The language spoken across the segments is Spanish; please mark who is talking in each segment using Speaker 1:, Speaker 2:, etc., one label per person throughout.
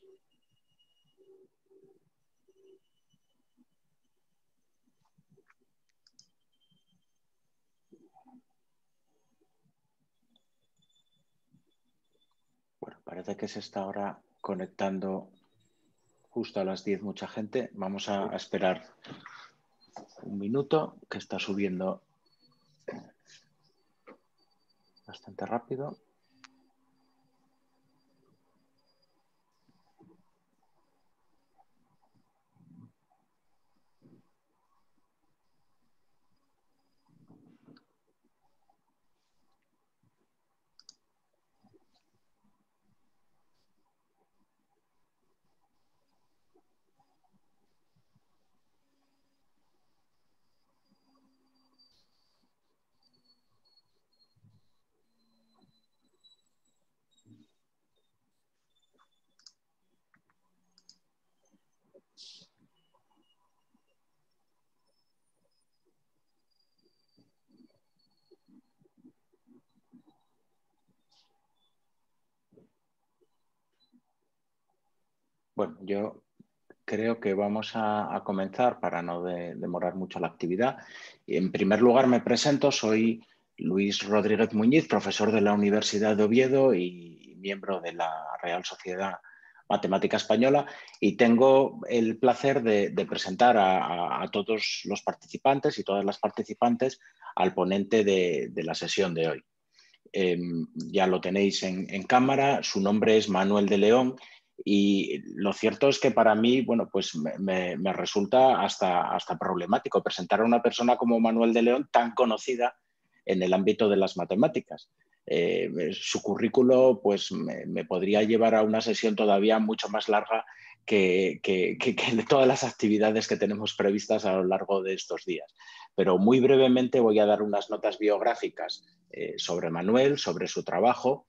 Speaker 1: Bueno, parece que se está ahora conectando justo a las 10 mucha gente. Vamos a esperar un minuto, que está subiendo bastante rápido. Bueno, yo creo que vamos a comenzar para no demorar mucho la actividad. En primer lugar, me presento. Soy Luis Rodríguez Muñiz, profesor de la Universidad de Oviedo y miembro de la Real Sociedad Matemática Española, y tengo el placer de presentar a todos los participantes y todas las participantes al ponente de la sesión de hoy. Ya lo tenéis en cámara, su nombre es Manuel de León. Y lo cierto es que para mí, bueno, pues me resulta hasta problemático presentar a una persona como Manuel de León, tan conocida en el ámbito de las matemáticas. Su currículo pues me podría llevar a una sesión todavía mucho más larga que todas las actividades que tenemos previstas a lo largo de estos días. Pero muy brevemente voy a dar unas notas biográficas sobre Manuel, sobre su trabajo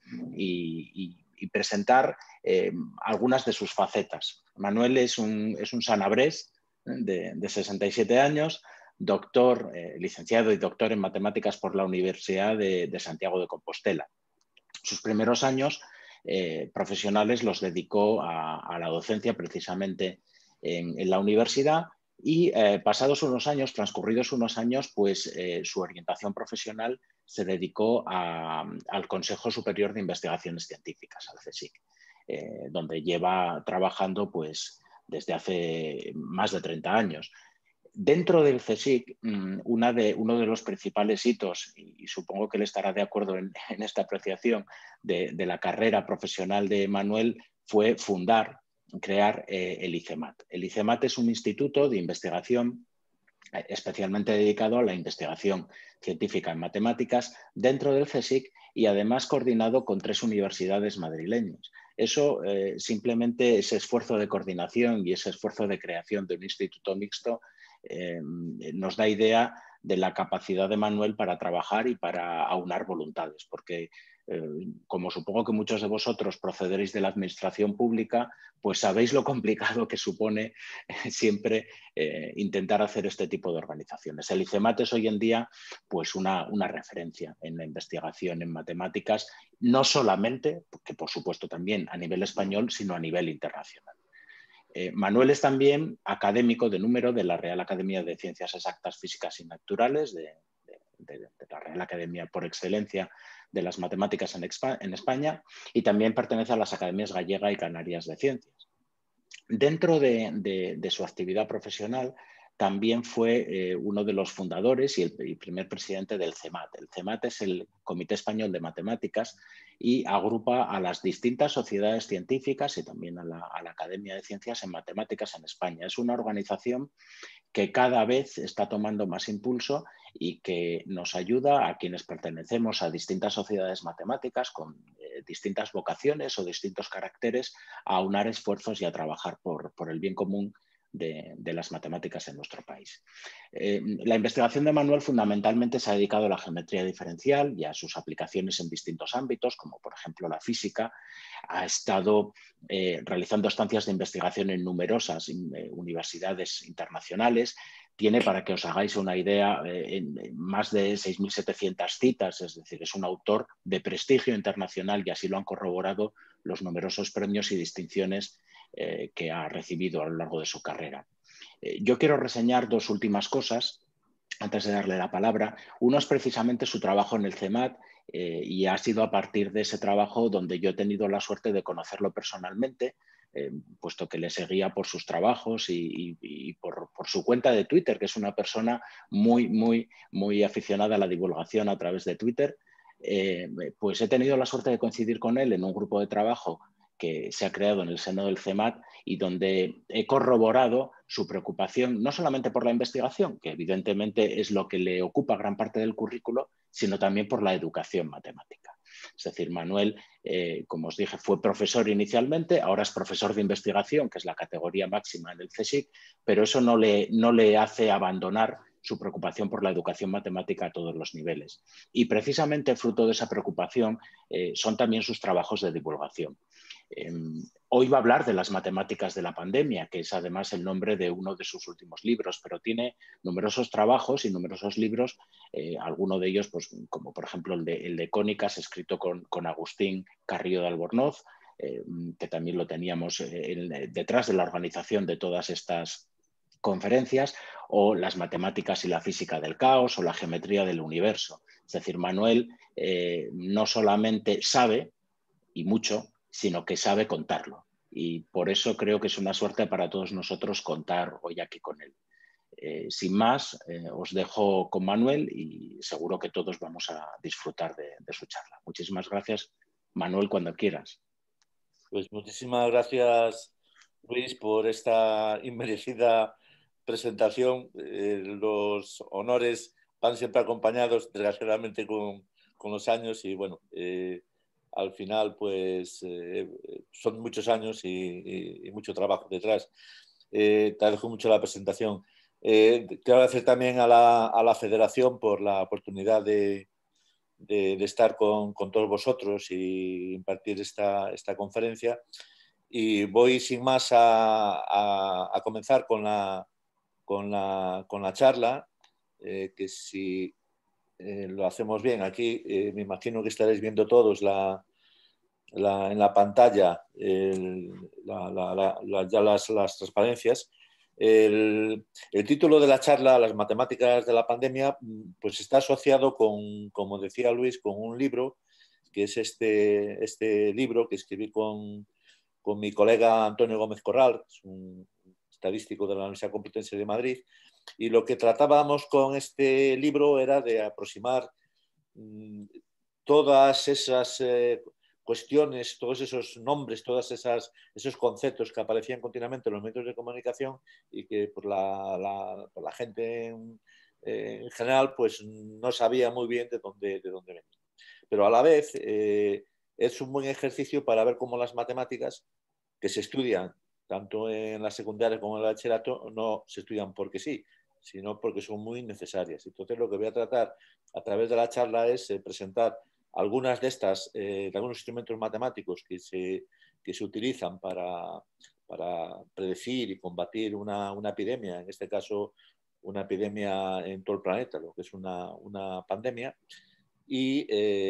Speaker 1: y presentar algunas de sus facetas. Manuel es un sanabrés de 67 años, doctor, licenciado y doctor en matemáticas por la Universidad de Santiago de Compostela. Sus primeros años profesionales los dedicó a la docencia precisamente en la universidad y pasados unos años, transcurridos unos años, pues su orientación profesional se dedicó al Consejo Superior de Investigaciones Científicas, al CSIC, donde lleva trabajando pues desde hace más de 30 años. Dentro del CSIC, uno de los principales hitos, y supongo que él estará de acuerdo en esta apreciación de la carrera profesional de Manuel, fue crear el ICEMAT. El ICEMAT es un instituto de investigación especialmente dedicado a la investigación científica en matemáticas dentro del CSIC y además coordinado con 3 universidades madrileñas. Eso simplemente ese esfuerzo de coordinación y ese esfuerzo de creación de un instituto mixto nos da idea de la capacidad de Manuel para trabajar y para aunar voluntades, porque como supongo que muchos de vosotros procederéis de la administración pública, pues sabéis lo complicado que supone siempre intentar hacer este tipo de organizaciones. El ICEMAT es hoy en día pues una referencia en la investigación en matemáticas, no solamente, que por supuesto también a nivel español, sino a nivel internacional. Manuel es también académico de número de la Real Academia de Ciencias Exactas, Físicas y Naturales, de la Real Academia por excelencia de las matemáticas en España, y también pertenece a las Academias Gallega y Canarias de Ciencias. Dentro de su actividad profesional, también fue uno de los fundadores y el primer presidente del CEMAT. El CEMAT es el Comité Español de Matemáticas y agrupa a las distintas sociedades científicas y también a la Academia de Ciencias en Matemáticas en España. Es una organización que cada vez está tomando más impulso y que nos ayuda a quienes pertenecemos a distintas sociedades matemáticas con distintas vocaciones o distintos caracteres a aunar esfuerzos y a trabajar por el bien común de las matemáticas en nuestro país. La investigación de Manuel fundamentalmente se ha dedicado a la geometría diferencial y a sus aplicaciones en distintos ámbitos, como por ejemplo la física. Ha estado realizando estancias de investigación en numerosas universidades internacionales. Tiene, para que os hagáis una idea, más de 6.700 citas, es decir, es un autor de prestigio internacional y así lo han corroborado los numerosos premios y distinciones que ha recibido a lo largo de su carrera. Yo quiero reseñar dos últimas cosas antes de darle la palabra. Uno es precisamente su trabajo en el CEMAT, y ha sido a partir de ese trabajo donde yo he tenido la suerte de conocerlo personalmente, puesto que le seguía por sus trabajos y por su cuenta de Twitter, que es una persona muy aficionada a la divulgación a través de Twitter. Pues he tenido la suerte de coincidir con él en un grupo de trabajo que se ha creado en el seno del CEMAT y donde he corroborado su preocupación no solamente por la investigación, que evidentemente es lo que le ocupa gran parte del currículo, sino también por la educación matemática. Es decir, Manuel, como os dije, fue profesor inicialmente, ahora es profesor de investigación, que es la categoría máxima en el CSIC, pero eso no le hace abandonar su preocupación por la educación matemática a todos los niveles. Y precisamente fruto de esa preocupación son también sus trabajos de divulgación. Hoy va a hablar de las matemáticas de la pandemia, que es además el nombre de uno de sus últimos libros, pero tiene numerosos trabajos y numerosos libros, alguno de ellos, pues, como por ejemplo el de cónicas, escrito con Agustín Carrillo de Albornoz, que también lo teníamos detrás de la organización de todas estas conferencias, o las matemáticas y la física del caos, o la geometría del universo. Es decir, Manuel no solamente sabe, y mucho, sino que sabe contarlo. Y por eso creo que es una suerte para todos nosotros contar hoy aquí con él. Sin más, os dejo con Manuel y seguro que todos vamos a disfrutar de su charla. Muchísimas gracias, Manuel, cuando quieras.
Speaker 2: Pues muchísimas gracias, Luis, por esta inmerecida presentación. Los honores van siempre acompañados, desgraciadamente, con los años y bueno, al final pues son muchos años y mucho trabajo detrás. Te agradezco mucho la presentación. Quiero agradecer también a la Federación por la oportunidad de estar con todos vosotros y impartir esta conferencia. Y voy sin más a comenzar con la charla, que si lo hacemos bien aquí, me imagino que estaréis viendo todos en la pantalla ya las transparencias. El título de la charla, Las matemáticas de la pandemia, pues está asociado con, como decía Luis, con un libro, que es este libro que escribí con mi colega Antonio Gómez Corral, que es un estadístico de la Universidad Complutense de Madrid, y lo que tratábamos con este libro era de aproximar todas esas cuestiones, todos esos nombres, todos esos conceptos que aparecían continuamente en los medios de comunicación y que por la gente en general pues no sabía muy bien de dónde venía. Pero a la vez es un buen ejercicio para ver cómo las matemáticas que se estudian tanto en la secundaria como en el bachillerato no se estudian porque sí, sino porque son muy necesarias. Entonces lo que voy a tratar a través de la charla es presentar algunas de estas, de algunos instrumentos matemáticos que se utilizan para predecir y combatir una epidemia, en este caso una epidemia en todo el planeta, lo que es una pandemia, y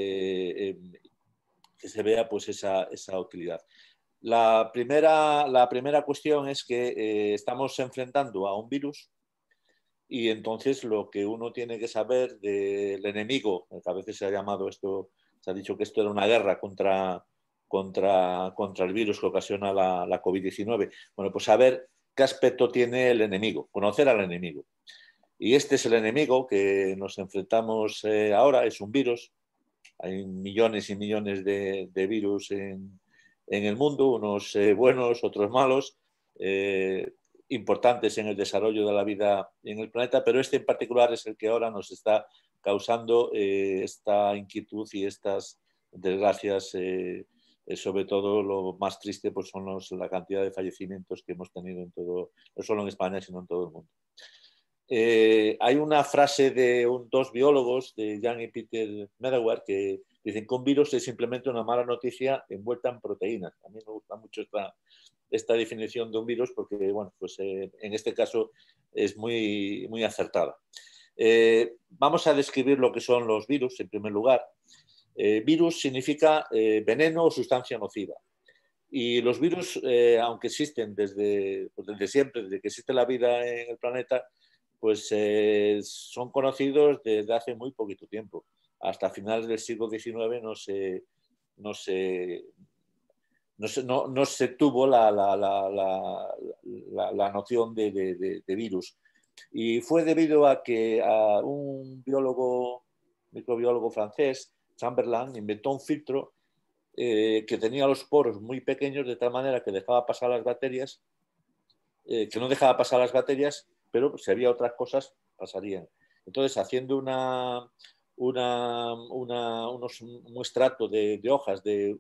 Speaker 2: que se vea pues esa utilidad. La primera cuestión es que estamos enfrentando a un virus y entonces lo que uno tiene que saber del enemigo, que a veces se ha llamado esto, se ha dicho que esto era una guerra contra el virus que ocasiona la COVID-19. Bueno, pues saber qué aspecto tiene el enemigo, conocer al enemigo. Y este es el enemigo que nos enfrentamos ahora, es un virus. Hay millones y millones de virus en el mundo, unos buenos, otros malos, importantes en el desarrollo de la vida en el planeta, pero este en particular es el que ahora nos está causando esta inquietud y estas desgracias. Sobre todo lo más triste pues son la cantidad de fallecimientos que hemos tenido en todo, no solo en España, sino en todo el mundo. Hay una frase de dos biólogos, de Jan y Peter Medawar, que dicen que un virus es simplemente una mala noticia envuelta en proteínas. A mí me gusta mucho esta definición de un virus porque, bueno, pues en este caso es muy acertada. Vamos a describir lo que son los virus en primer lugar. Virus significa veneno o sustancia nociva. Y los virus, aunque existen desde siempre, desde que existe la vida en el planeta, pues son conocidos desde hace muy poquito tiempo. Hasta finales del siglo XIX no se tuvo la noción de virus. Y fue debido a que a un microbiólogo francés, Chamberlain, inventó un filtro que tenía los poros muy pequeños de tal manera que dejaba pasar las bacterias, que no dejaba pasar las bacterias, pero si había otras cosas, pasarían. Entonces, haciendo un extracto de hojas de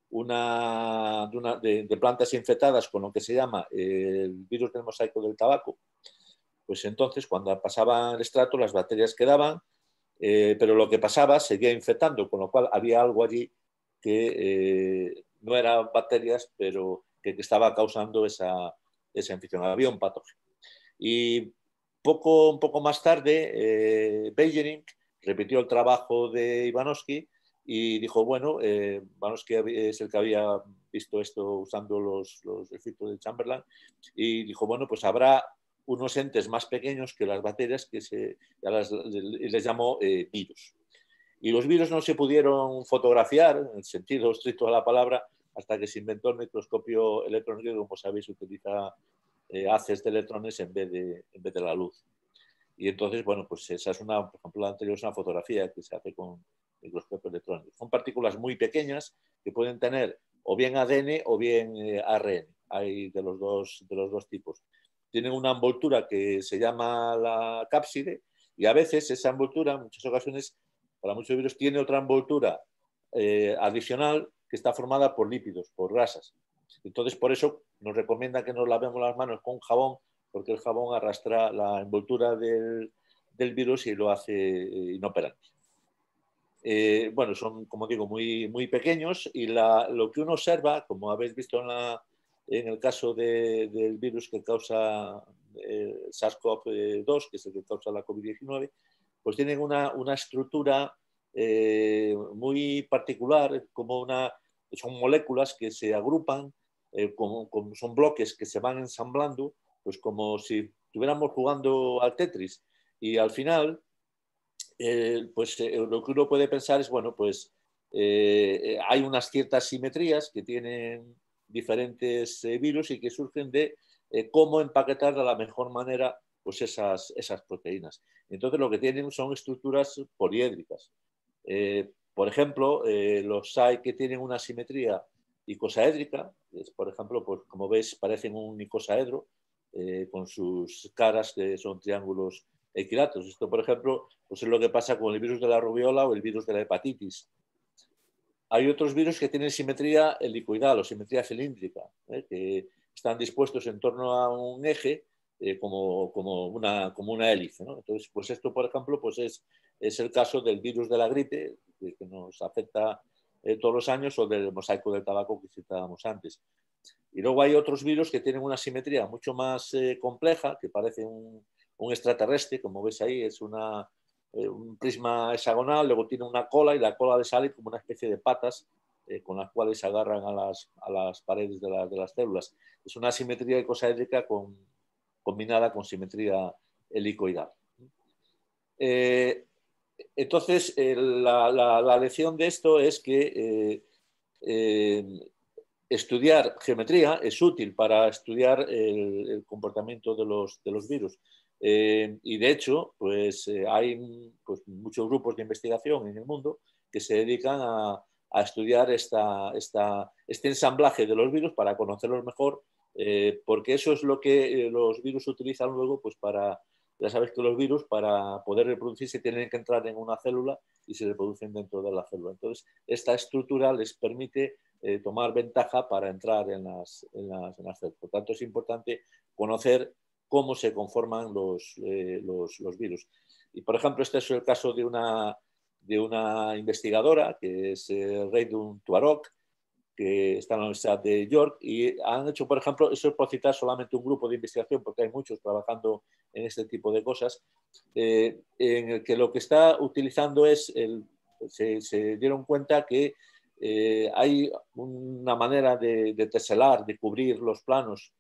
Speaker 2: plantas infectadas con lo que se llama el virus del mosaico del tabaco, pues entonces cuando pasaba el extracto las bacterias quedaban, pero lo que pasaba seguía infectando, con lo cual había algo allí que no eran bacterias, pero que estaba causando esa infección. Había un patógeno. Y un poco más tarde, Beijerinck repitió el trabajo de Ivanovsky y dijo, bueno, Ivanovsky es el que había visto esto usando los efectos de Chamberlain, y dijo, bueno, pues habrá unos entes más pequeños que las bacterias que les llamó virus. Y los virus no se pudieron fotografiar, en el sentido estricto de la palabra, hasta que se inventó el microscopio electrónico, que, como sabéis, utiliza haces de electrones en vez de la luz. Y entonces, bueno, pues esa es por ejemplo, la anterior es una fotografía que se hace con microscopio electrónico. Son partículas muy pequeñas que pueden tener o bien ADN o bien ARN. Hay de los dos tipos. Tienen una envoltura que se llama la cápside, y a veces esa envoltura, en muchas ocasiones, para muchos virus, tiene otra envoltura adicional que está formada por lípidos, por grasas. Entonces, por eso nos recomienda que nos lavemos las manos con jabón, porque el jabón arrastra la envoltura del virus y lo hace inoperante. Bueno, son, como digo, muy, muy pequeños, y lo que uno observa, como habéis visto en el caso del virus que causa SARS-CoV-2, que es el que causa la COVID-19, pues tienen una estructura muy particular, son moléculas que se agrupan, son bloques que se van ensamblando, pues como si estuviéramos jugando al Tetris, y al final lo que uno puede pensar es, bueno, pues hay unas ciertas simetrías que tienen diferentes virus y que surgen de cómo empaquetar de la mejor manera pues esas proteínas. Entonces lo que tienen son estructuras poliédricas. Por ejemplo, los hay que tienen una simetría icosaédrica, por ejemplo, pues, como veis, parecen un icosaedro con sus caras que son triángulos equilateros. Esto, por ejemplo, pues es lo que pasa con el virus de la rubiola o el virus de la hepatitis. Hay otros virus que tienen simetría helicoidal o simetría cilíndrica, que están dispuestos en torno a un eje como una hélice, ¿no? Entonces, pues esto, por ejemplo, pues es el caso del virus de la gripe, que nos afecta todos los años, o del mosaico del tabaco que citábamos antes. Y luego hay otros virus que tienen una simetría mucho más compleja, que parece un extraterrestre, como veis ahí, es un prisma hexagonal, luego tiene una cola, y la cola le sale como una especie de patas con las cuales se agarran a las paredes de las células. Es una simetría icosaédrica combinada con simetría helicoidal. Entonces, la lección de esto es que estudiar geometría es útil para estudiar el comportamiento de los virus. Y de hecho, pues hay muchos grupos de investigación en el mundo que se dedican a estudiar este ensamblaje de los virus para conocerlos mejor, porque eso es lo que los virus utilizan luego, pues ya sabes que los virus, para poder reproducirse, tienen que entrar en una célula y se reproducen dentro de la célula. Entonces, esta estructura les permite tomar ventaja para entrar en las células. Por tanto, es importante conocer cómo se conforman los virus. Y, por ejemplo, este es el caso de una investigadora, que es Reidun Tuarok, que está en la Universidad de York, y han hecho, por ejemplo, eso es por citar solamente un grupo de investigación, porque hay muchos trabajando en este tipo de cosas, en el que lo que está utilizando es, se dieron cuenta que hay una manera de teselar, de cubrir los planos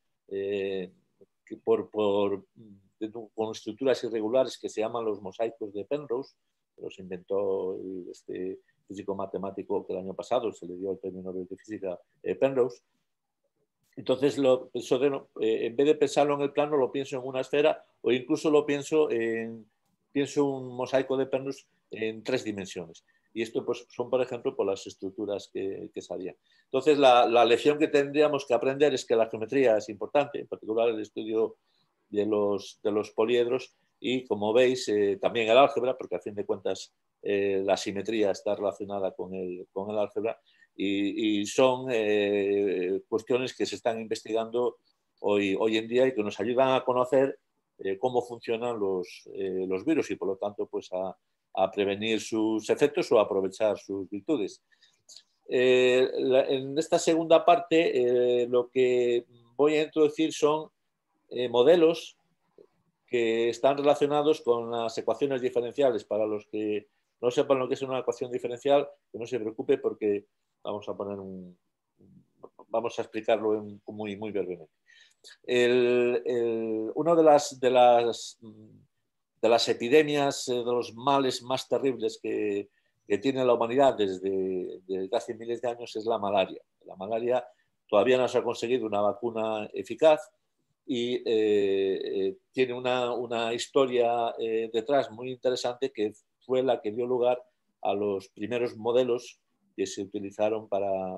Speaker 2: con estructuras irregulares que se llaman los mosaicos de Penrose. Los inventó este físico matemático que el año pasado se le dio el premio Nobel de Física, Penrose. Entonces, en vez de pensarlo en el plano, lo pienso en una esfera, o incluso lo pienso un mosaico de Penrose en 3 dimensiones. Y esto pues, son, por ejemplo, por las estructuras que sabían. Entonces, la lección que tendríamos que aprender es que la geometría es importante, en particular el estudio de los poliedros, y como veis, también el álgebra, porque a fin de cuentas la simetría está relacionada con el álgebra, y son cuestiones que se están investigando hoy en día y que nos ayudan a conocer cómo funcionan los virus y por lo tanto pues a prevenir sus efectos o a aprovechar sus virtudes. En esta segunda parte lo que voy a introducir son modelos que están relacionados con las ecuaciones diferenciales. Para los que no sepan lo que es una ecuación diferencial, que no se preocupe porque vamos a explicarlo muy brevemente. Una de las epidemias, de los males más terribles que tiene la humanidad desde hace miles de años es la malaria. La malaria todavía no se ha conseguido una vacuna eficaz y tiene una historia detrás muy interesante que fue la que dio lugar a los primeros modelos que se utilizaron para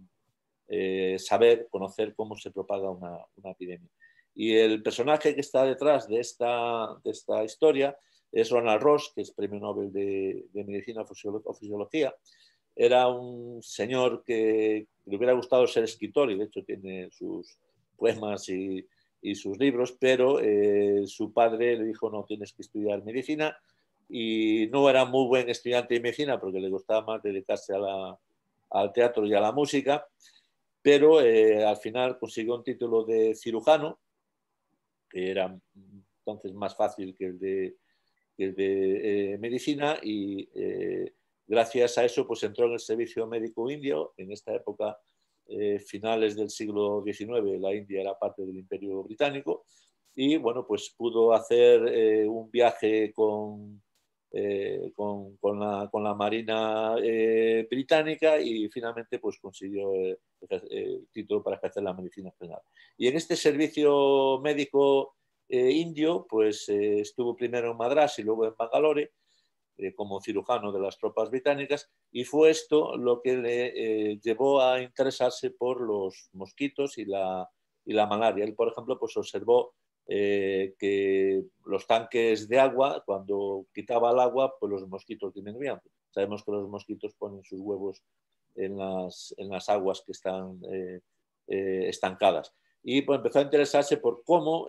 Speaker 2: conocer cómo se propaga una epidemia. Y el personaje que está detrás de esta historia es Ronald Ross, que es premio Nobel de Medicina o Fisiología. Era un señor que le hubiera gustado ser escritor y de hecho tiene sus poemas y sus libros, pero su padre le dijo no, tienes que estudiar medicina, y no era muy buen estudiante de medicina porque le gustaba más dedicarse al teatro y a la música, pero al final consiguió un título de cirujano, que era entonces más fácil que el de medicina, y gracias a eso pues entró en el servicio médico indio. En esta época, finales del siglo XIX, la India era parte del Imperio Británico, y bueno, pues pudo hacer un viaje con la Marina británica y finalmente pues consiguió el título para ejercer la medicina general. Y en este servicio médico indio pues estuvo primero en Madrás y luego en Bangalore como cirujano de las tropas británicas, y fue esto lo que le llevó a interesarse por los mosquitos y la malaria. Él, por ejemplo, pues observó que los tanques de agua, cuando quitaba el agua, pues los mosquitos disminuían. Sabemos que los mosquitos ponen sus huevos en las aguas que están estancadas. Y pues empezó a interesarse por cómo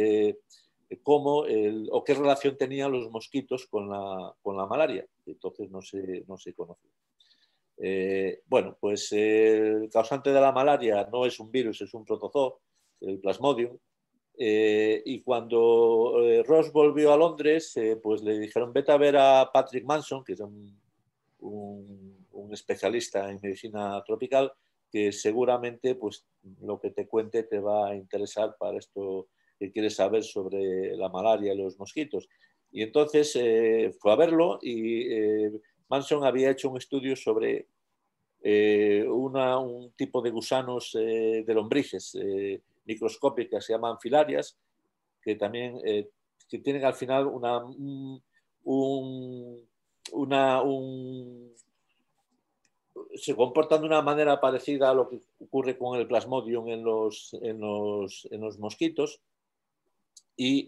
Speaker 2: o qué relación tenían los mosquitos con la malaria. Entonces no se conoce. Bueno, pues el causante de la malaria no es un virus, es un protozoo, el Plasmodium. Y cuando Ross volvió a Londres, pues le dijeron vete a ver a Patrick Manson, que es un especialista en medicina tropical, que seguramente pues, lo que te cuente te va a interesar para esto que quieres saber sobre la malaria y los mosquitos. Y entonces fue a verlo, y Manson había hecho un estudio sobre un tipo de gusanos de lombrices microscópicas, se llaman filarias, que también que tienen al final se comportan de una manera parecida a lo que ocurre con el Plasmodium en los mosquitos, y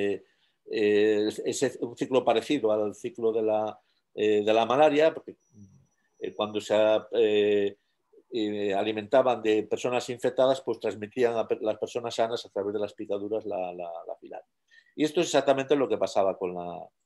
Speaker 2: es un ciclo parecido al ciclo de la malaria, porque cuando se alimentaban de personas infectadas, pues transmitían a las personas sanas a través de las picaduras la filaria. Y esto es exactamente lo que pasaba con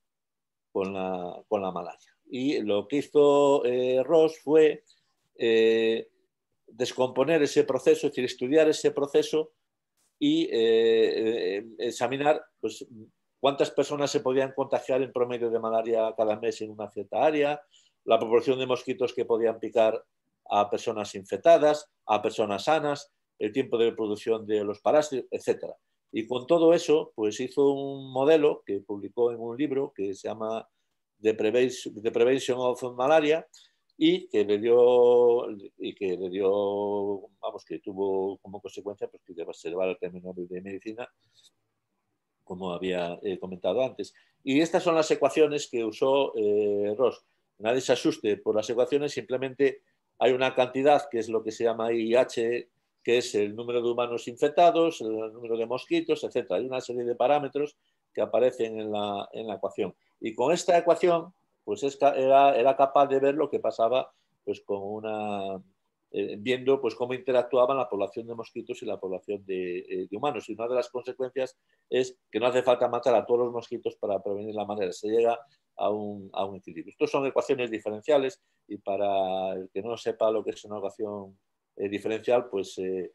Speaker 2: la malaria. Y lo que hizo Ross fue descomponer ese proceso, es decir, estudiar ese proceso y examinar pues, cuántas personas se podían contagiar en promedio de malaria cada mes en una cierta área, la proporción de mosquitos que podían picar a personas infectadas, a personas sanas, el tiempo de reproducción de los parásitos, etc. Y con todo eso, pues hizo un modelo que publicó en un libro que se llama The Prevention of Malaria, y que le dio, vamos, que tuvo como consecuencia pues, que se llevara el Premio Nobel de Medicina, como había comentado antes. Y estas son las ecuaciones que usó Ross. Nadie se asuste por las ecuaciones, simplemente hay una cantidad que es lo que se llama IH, que es el número de humanos infectados, el número de mosquitos, etc. Hay una serie de parámetros que aparecen en la ecuación. Y con esta ecuación, pues era capaz de ver lo que pasaba pues, viendo pues, cómo interactuaban la población de mosquitos y la población de humanos. Y una de las consecuencias es que no hace falta matar a todos los mosquitos para prevenir la malaria. Se llega a un equilibrio. Estos son ecuaciones diferenciales y para el que no sepa lo que es una ecuación diferencial, pues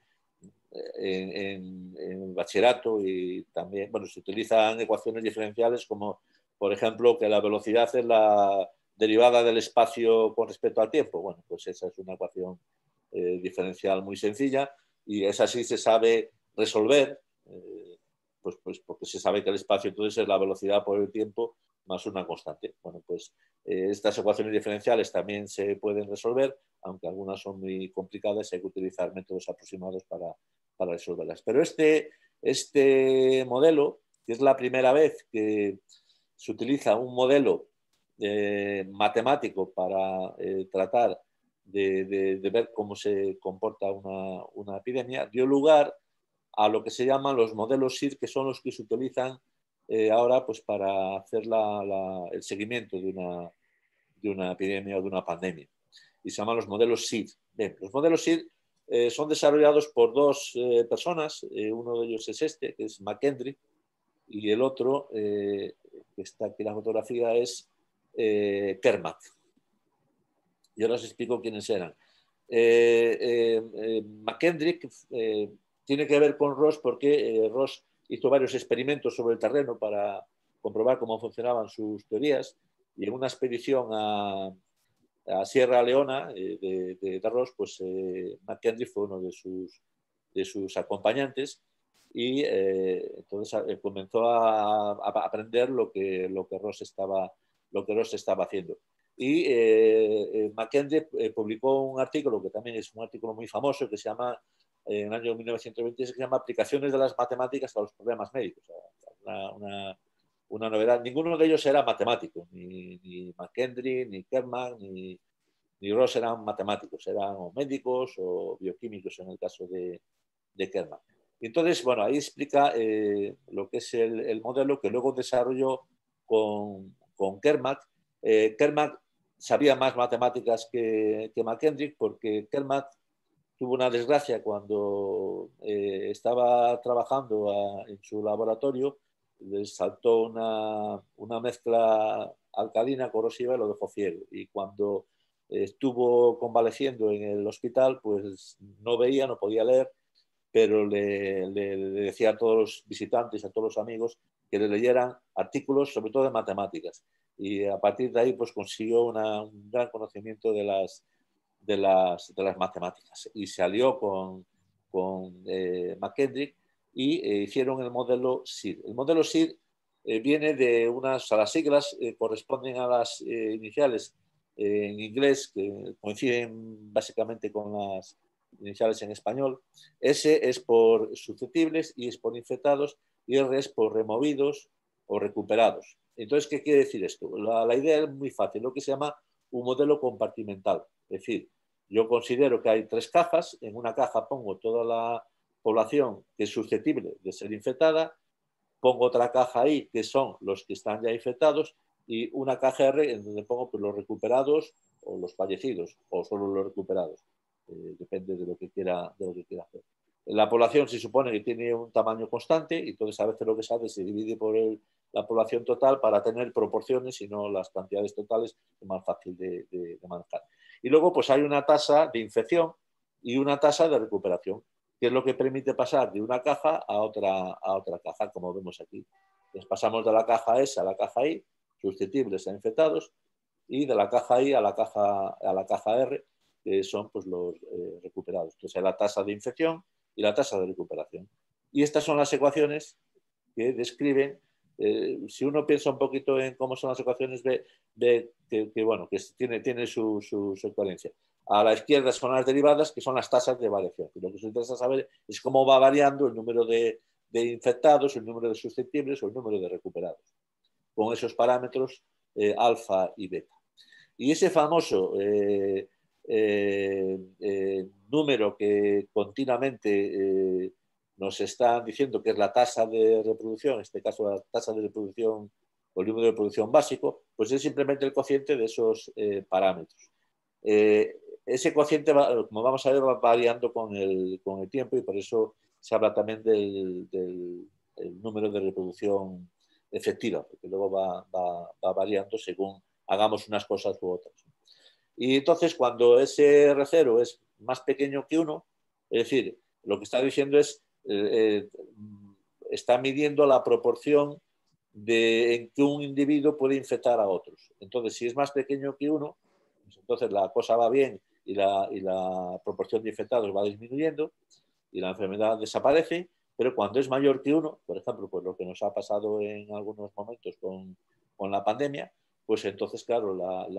Speaker 2: en el bachillerato y también, bueno, se utilizan ecuaciones diferenciales como, por ejemplo, que la velocidad es la derivada del espacio con respecto al tiempo. Bueno, pues esa es una ecuación diferencial muy sencilla y esa sí se sabe resolver, pues porque se sabe que el espacio entonces es la velocidad por el tiempo más una constante. Bueno, pues estas ecuaciones diferenciales también se pueden resolver, aunque algunas son muy complicadas y hay que utilizar métodos aproximados para resolverlas. Pero este modelo, que es la primera vez que se utiliza un modelo matemático para tratar de ver cómo se comporta una epidemia, dio lugar a lo que se llaman los modelos SIR, que son los que se utilizan ahora pues, para hacer el seguimiento de una epidemia o de una pandemia. Y se llaman los modelos SIR. Bien, los modelos SIR son desarrollados por dos personas. Uno de ellos es este, que es McKendrick, y el otro, que está aquí en la fotografía, es Kermat. Y ahora os explico quiénes eran. McKendrick tiene que ver con Ross porque Ross hizo varios experimentos sobre el terreno para comprobar cómo funcionaban sus teorías, y en una expedición a Sierra Leona de Ross, pues McKendrick fue uno de sus acompañantes y entonces comenzó a aprender lo que Ross estaba haciendo. Y McKendrick publicó un artículo que también es un artículo muy famoso que se llama, en el año 1926, que se llama Aplicaciones de las matemáticas a los problemas médicos. O sea, una novedad. Ninguno de ellos era matemático, ni McKendrick, ni Kerman, ni Ross eran matemáticos, eran o médicos o bioquímicos en el caso de Kerman. Y entonces, bueno, ahí explica lo que es el modelo que luego desarrolló con Kerman. Kerman sabía más matemáticas que McKendrick porque Kerman tuvo una desgracia cuando estaba trabajando en su laboratorio, le saltó una mezcla alcalina corrosiva y lo dejó ciego. Y cuando estuvo convaleciendo en el hospital, pues no veía, no podía leer, pero le decía a todos los visitantes, a todos los amigos, que le leyeran artículos, sobre todo de matemáticas. Y a partir de ahí, pues consiguió un gran conocimiento de las matemáticas. Y se alió con McKendrick y hicieron el modelo SIR. El modelo SIR viene de las siglas corresponden a las iniciales en inglés, que coinciden básicamente con las iniciales en español. S es por susceptibles, I es por infectados, y R es por removidos o recuperados. Entonces, ¿qué quiere decir esto? La idea es muy fácil, lo que se llama un modelo compartimental. Es decir, yo considero que hay tres cajas, en una caja pongo toda la población que es susceptible de ser infectada, pongo otra caja ahí que son los que están ya infectados y una caja R en donde pongo pues, los recuperados o los fallecidos o solo los recuperados. Depende de lo que quiera hacer. La población se supone que tiene un tamaño constante y entonces a veces lo que se hace se divide por la población total para tener proporciones y no las cantidades totales, es más fácil de manejar. Y luego pues hay una tasa de infección y una tasa de recuperación, que es lo que permite pasar de una caja a otra caja, como vemos aquí. Entonces pasamos de la caja S a la caja I, susceptibles a infectados, y de la caja I a la caja R, que son pues, los recuperados. Entonces, la tasa de infección y la tasa de recuperación. Y estas son las ecuaciones que describen, si uno piensa un poquito en cómo son las ecuaciones, ve que, bueno, que tiene su coherencia. A la izquierda son las derivadas, que son las tasas de variación. Y lo que se interesa saber es cómo va variando el número de infectados, el número de susceptibles o el número de recuperados, con esos parámetros alfa y beta. Y ese famoso número que continuamente nos están diciendo que es la tasa de reproducción, en este caso la tasa de reproducción o el número de reproducción básico, pues es simplemente el cociente de esos parámetros. Ese cociente, como vamos a ver, va variando con el tiempo y por eso se habla también del número de reproducción efectiva, porque luego va variando según hagamos unas cosas u otras. Y entonces, cuando ese R0 es más pequeño que 1, es decir, lo que está diciendo es, está midiendo la proporción en que un individuo puede infectar a otros. Entonces, si es más pequeño que 1, pues entonces la cosa va bien y la proporción de infectados va disminuyendo y la enfermedad desaparece, pero cuando es mayor que 1, por ejemplo, pues lo que nos ha pasado en algunos momentos con la pandemia, pues entonces, claro,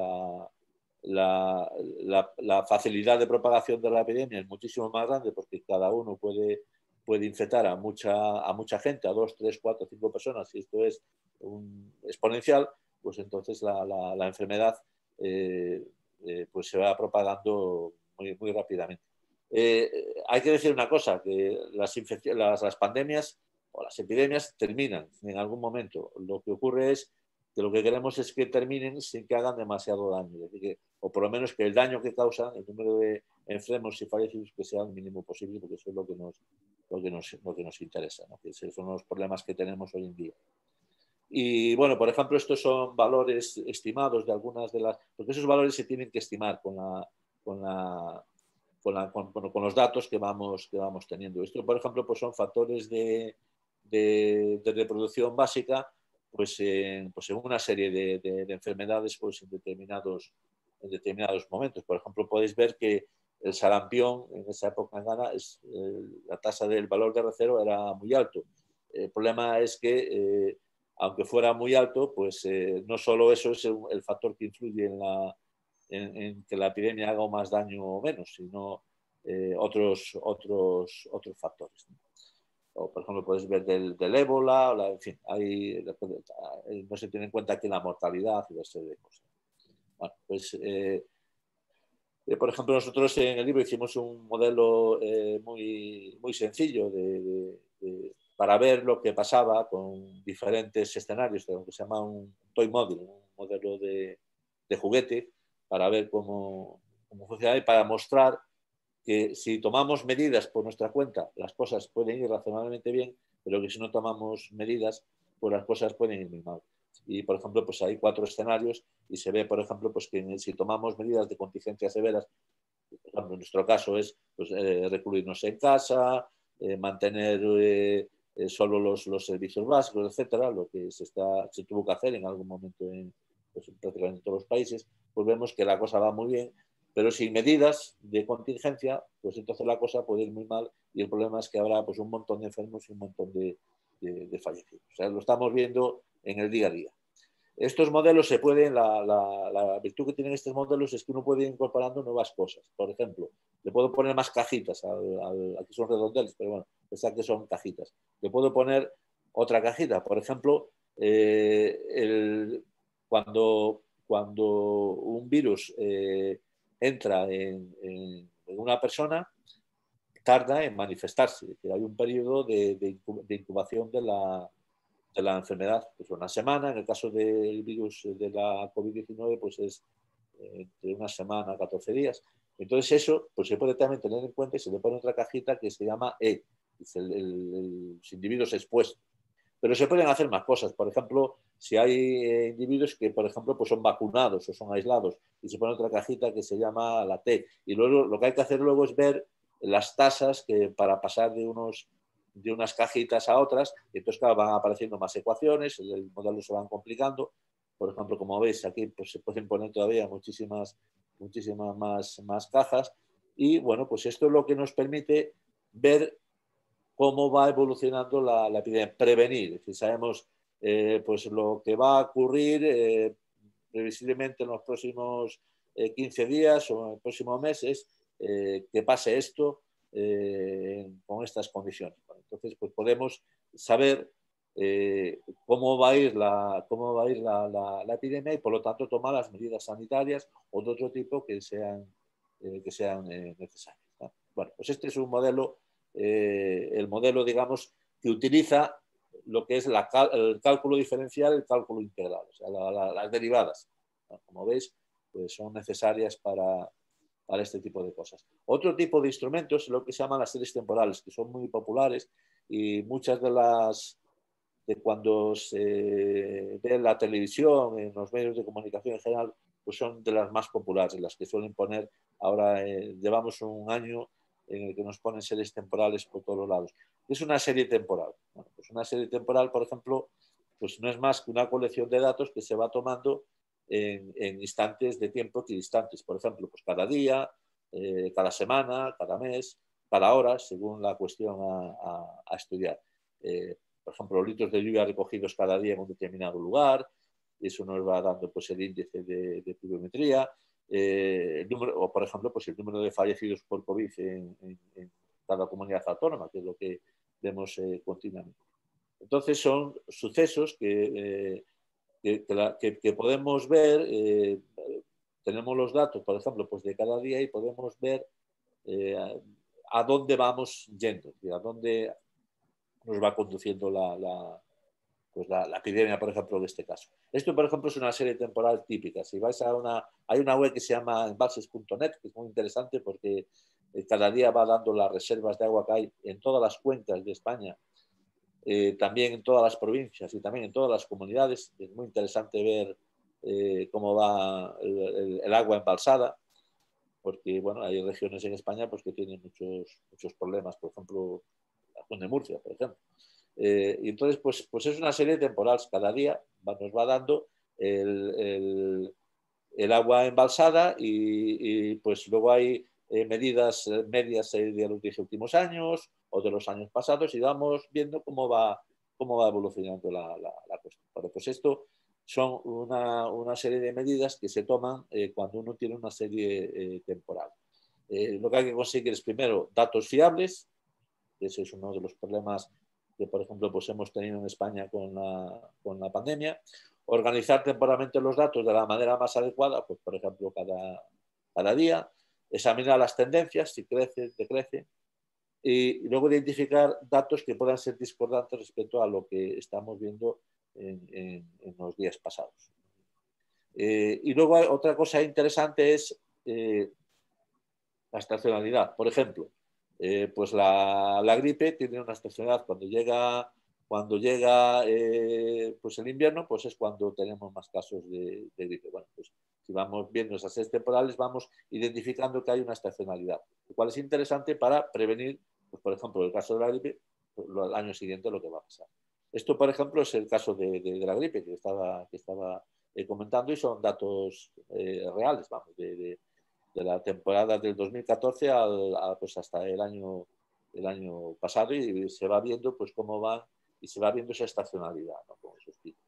Speaker 2: la facilidad de propagación de la epidemia es muchísimo más grande porque cada uno puede infectar a mucha gente, a 2, 3, 4, 5 personas, si esto es exponencial, pues entonces la enfermedad pues se va propagando muy rápidamente. Hay que decir una cosa, que las pandemias o las epidemias terminan en algún momento. Lo que ocurre es que lo que queremos es que terminen sin que hagan demasiado daño, es decir, o por lo menos que el daño que causan, el número de enfermos y fallecidos, que sea el mínimo posible, porque eso es lo que nos interesa, ¿no? Que esos son los problemas que tenemos hoy en día. Y bueno, por ejemplo, estos son valores estimados de algunas de las... Porque esos valores se tienen que estimar con los datos que vamos teniendo. Esto, por ejemplo, pues son factores de reproducción básica pues en una serie de enfermedades pues en determinados momentos. Por ejemplo, podéis ver que el sarampión en esa época en Ghana la tasa del valor de R0 era muy alto. El problema es que aunque fuera muy alto, pues no solo eso es el factor que influye en que la epidemia haga más daño o menos, sino otros factores, ¿no? O, por ejemplo, puedes ver del ébola, en fin, no se tiene en cuenta aquí la mortalidad y una serie de cosas. Bueno, pues, por ejemplo, nosotros en el libro hicimos un modelo muy sencillo para ver lo que pasaba con diferentes escenarios, lo que se llama un toy model, un modelo de juguete, para ver cómo funciona y para mostrar que si tomamos medidas por nuestra cuenta, las cosas pueden ir razonablemente bien, pero que si no tomamos medidas, pues las cosas pueden ir muy mal. Y, por ejemplo, pues hay 4 escenarios y se ve, por ejemplo, pues que si tomamos medidas de contingencia severas, por ejemplo, en nuestro caso es pues, recluirnos en casa, mantener solo los servicios básicos, etcétera, lo que se tuvo que hacer en algún momento en prácticamente todos los países, pues vemos que la cosa va muy bien, pero sin medidas de contingencia, pues entonces la cosa puede ir muy mal y el problema es que habrá pues, un montón de enfermos y un montón de fallecidos. O sea, lo estamos viendo en el día a día. Estos modelos se pueden, la virtud que tienen estos modelos es que uno puede ir incorporando nuevas cosas. Por ejemplo, le puedo poner más cajitas, aquí son redondeles, pero bueno, pensad que son cajitas. Le puedo poner otra cajita. Por ejemplo, cuando un virus entra en una persona, tarda en manifestarse. Hay un periodo de incubación de la enfermedad, pues una semana. En el caso del virus de la COVID-19, pues es entre una semana a 14 días. Entonces eso pues se puede también tener en cuenta y se le pone otra cajita que se llama E, es los individuos expuestos. Pero se pueden hacer más cosas. Por ejemplo, si hay individuos que, por ejemplo, pues son vacunados o son aislados y se pone otra cajita que se llama la T. Y luego lo que hay que hacer luego es ver las tasas que para pasar de unas cajitas a otras, y entonces claro, van apareciendo más ecuaciones, el modelo se van complicando. Por ejemplo, como veis aquí, pues se pueden poner todavía muchísimas más cajas. Y bueno, pues esto es lo que nos permite ver cómo va evolucionando la epidemia, prevenir. Es decir, sabemos pues lo que va a ocurrir previsiblemente en los próximos 15 días o en los próximos meses, que pase esto con estas condiciones. Bueno, entonces, pues podemos saber cómo va a ir la epidemia y, por lo tanto, tomar las medidas sanitarias o de otro tipo que sean necesarias, ¿no? Bueno, pues este es un modelo, el modelo, digamos, que utiliza lo que es el cálculo diferencial, el cálculo integral, o sea, las derivadas, ¿no? Como veis, pues son necesarias para este tipo de cosas. Otro tipo de instrumentos es lo que se llaman las series temporales, que son muy populares y muchas de cuando se ve en la televisión, en los medios de comunicación en general, pues son de las más populares, las que suelen poner. Ahora llevamos un año en el que nos ponen series temporales por todos los lados. Es una serie temporal. Bueno, pues una serie temporal, por ejemplo, pues no es más que una colección de datos que se va tomando en instantes de tiempo equidistantes. Por ejemplo, pues cada día, cada semana, cada mes, cada hora, según la cuestión a estudiar. Por ejemplo, los litros de lluvia recogidos cada día en un determinado lugar, eso nos va dando pues, el índice de pluviometría, o por ejemplo, pues, el número de fallecidos por COVID en cada comunidad autónoma, que es lo que vemos continuamente. Entonces son sucesos que podemos ver, tenemos los datos, por ejemplo, pues de cada día y podemos ver a dónde vamos yendo, a dónde nos va conduciendo la epidemia, por ejemplo, de este caso. Esto, por ejemplo, es una serie temporal típica. Si vais hay una web que se llama embalses.net, que es muy interesante porque cada día va dando las reservas de agua que hay en todas las cuencas de España, también en todas las provincias y también en todas las comunidades. Es muy interesante ver cómo va el agua embalsada, porque bueno, hay regiones en España pues, que tienen muchos problemas, por ejemplo, la región de Murcia, por ejemplo. Y entonces, pues es una serie temporal. Cada día nos va dando el agua embalsada y pues luego hay medidas medias de los 10 últimos años o de los años pasados y vamos viendo cómo va evolucionando la cuestión. Bueno, pues esto son una serie de medidas que se toman cuando uno tiene una serie temporal. Lo que hay que conseguir es primero datos fiables. Ese es uno de los problemas que, por ejemplo, pues hemos tenido en España con la pandemia. Organizar temporalmente los datos de la manera más adecuada, pues, por ejemplo, cada día. Examinar las tendencias, si crece, decrece. Y luego identificar datos que puedan ser discordantes respecto a lo que estamos viendo en los días pasados. Y luego otra cosa interesante es la estacionalidad. Por ejemplo, pues la gripe tiene una estacionalidad. Cuando llega pues el invierno, pues es cuando tenemos más casos de gripe. Bueno, pues si vamos viendo esas series temporales, vamos identificando que hay una estacionalidad, lo cual es interesante para prevenir, pues, por ejemplo, el caso de la gripe, pues, al año siguiente lo que va a pasar. Esto, por ejemplo, es el caso de la gripe que estaba comentando y son datos reales, vamos, de la temporada del 2014 pues hasta el año pasado y se va viendo pues cómo va y se va viendo esa estacionalidad, ¿no? Con esos tipos.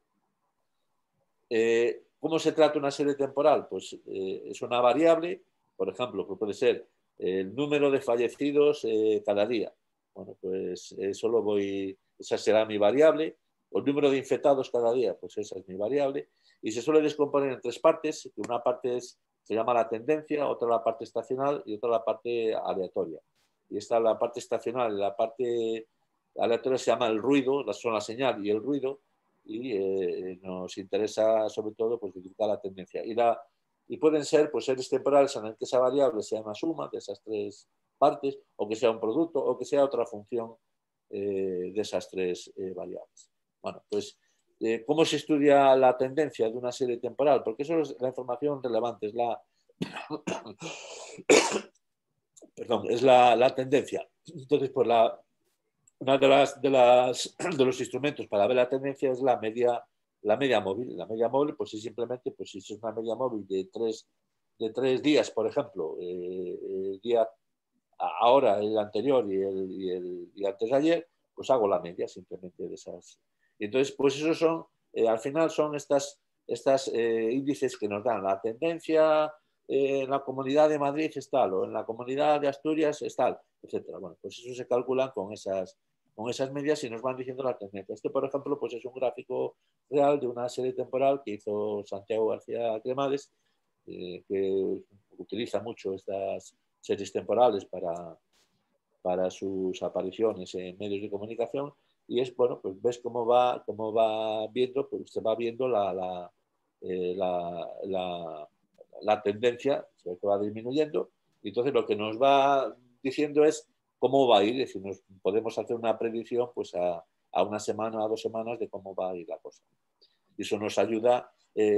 Speaker 2: ¿Cómo se trata una serie temporal? Pues es una variable, por ejemplo, que puede ser el número de fallecidos cada día. Bueno, pues esa será mi variable. O el número de infectados cada día, pues esa es mi variable. Y se suele descomponer en tres partes, que una parte se llama la tendencia, otra la parte estacional y otra la parte aleatoria. Y esta la parte estacional, la parte aleatoria se llama el ruido, son la señal y el ruido, y nos interesa sobre todo pues identificar la tendencia. Y pueden ser pues series temporales en las que esa variable sea una suma de esas tres partes, o que sea un producto, o que sea otra función de esas tres variables. Bueno, pues ¿cómo se estudia la tendencia de una serie temporal? Porque eso es la información relevante, es la tendencia. Entonces, pues uno de los instrumentos para ver la tendencia es la media móvil. La media móvil, pues es simplemente, pues si es una media móvil de de 3 días, por ejemplo, el día ahora, el anterior y antes de ayer, pues hago la media simplemente de esas. Y entonces, pues esos son, al final son estas índices que nos dan la tendencia en la Comunidad de Madrid es tal, o en la Comunidad de Asturias es tal, etcétera. Bueno, pues eso se calculan con esas medias y nos van diciendo la tendencia. Este, por ejemplo, pues es un gráfico real de una serie temporal que hizo Santiago García Cremades, que utiliza mucho estas series temporales para sus apariciones en medios de comunicación, y es, bueno, pues ves cómo va viendo, pues se va viendo la tendencia, se ve que va disminuyendo, y entonces lo que nos va diciendo es cómo va a ir, es decir, nos podemos hacer una predicción pues a una semana, a 2 semanas de cómo va a ir la cosa. Y eso nos ayuda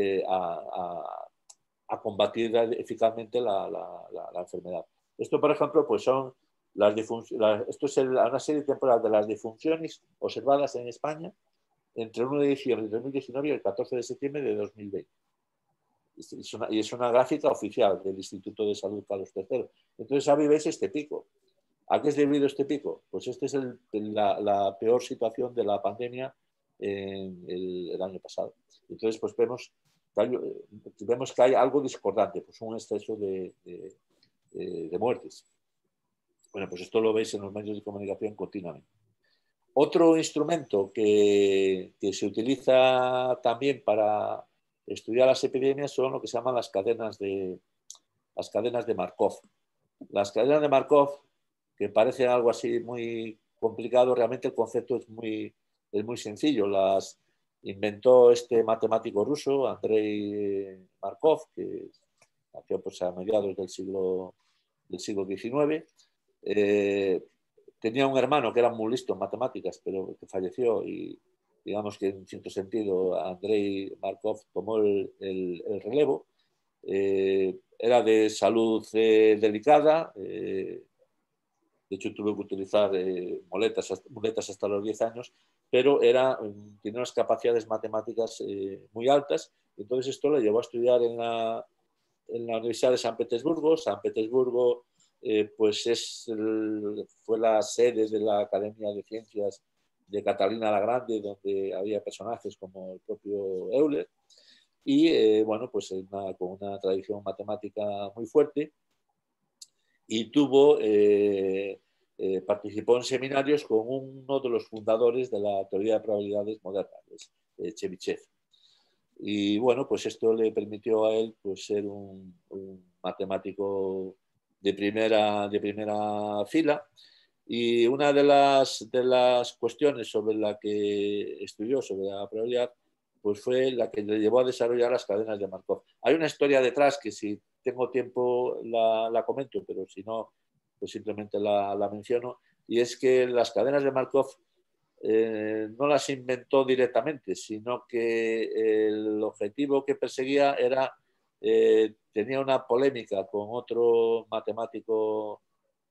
Speaker 2: a combatir eficazmente la enfermedad. Esto, por ejemplo, pues son esto es una serie temporal de las defunciones observadas en España entre el 1 de diciembre de 2019 y el 14 de septiembre de 2020. Y es una gráfica oficial del Instituto de Salud Carlos III. Entonces, ahí veis este pico. ¿A qué es debido este pico? Pues este es la peor situación de la pandemia el año pasado. Entonces, pues vemos que hay algo discordante, pues un exceso de muertes. Bueno, pues esto lo veis en los medios de comunicación continuamente. Otro instrumento que se utiliza también para estudiar las epidemias son lo que se llaman las cadenas de Markov. Las cadenas de Markov, que parecen algo así muy complicado, realmente el concepto es muy sencillo. Las inventó este matemático ruso, Andrei Markov, que nació pues, a mediados del siglo XIX. Tenía un hermano que era muy listo en matemáticas, pero que falleció, y digamos que en cierto sentido Andrei Markov tomó el relevo. Era de salud delicada, de hecho tuve que utilizar muletas hasta los 10 años, pero tenía unas capacidades matemáticas muy altas. Entonces esto lo llevó a estudiar en la Universidad de San Petersburgo. San Petersburgo pues fue la sede de la Academia de Ciencias de Catalina la Grande, donde había personajes como el propio Euler, y bueno, pues con una tradición matemática muy fuerte, y participó en seminarios con uno de los fundadores de la teoría de probabilidades moderna, Chebyshev. Y bueno, pues esto le permitió a él pues, ser un matemático de primera fila. Y una de las cuestiones sobre la que estudió, sobre la probabilidad, pues fue la que le llevó a desarrollar las cadenas de Markov. Hay una historia detrás que si tengo tiempo la comento, pero si no, pues simplemente la menciono, y es que las cadenas de Markov no las inventó directamente, sino que el objetivo que perseguía era, tenía una polémica con otro matemático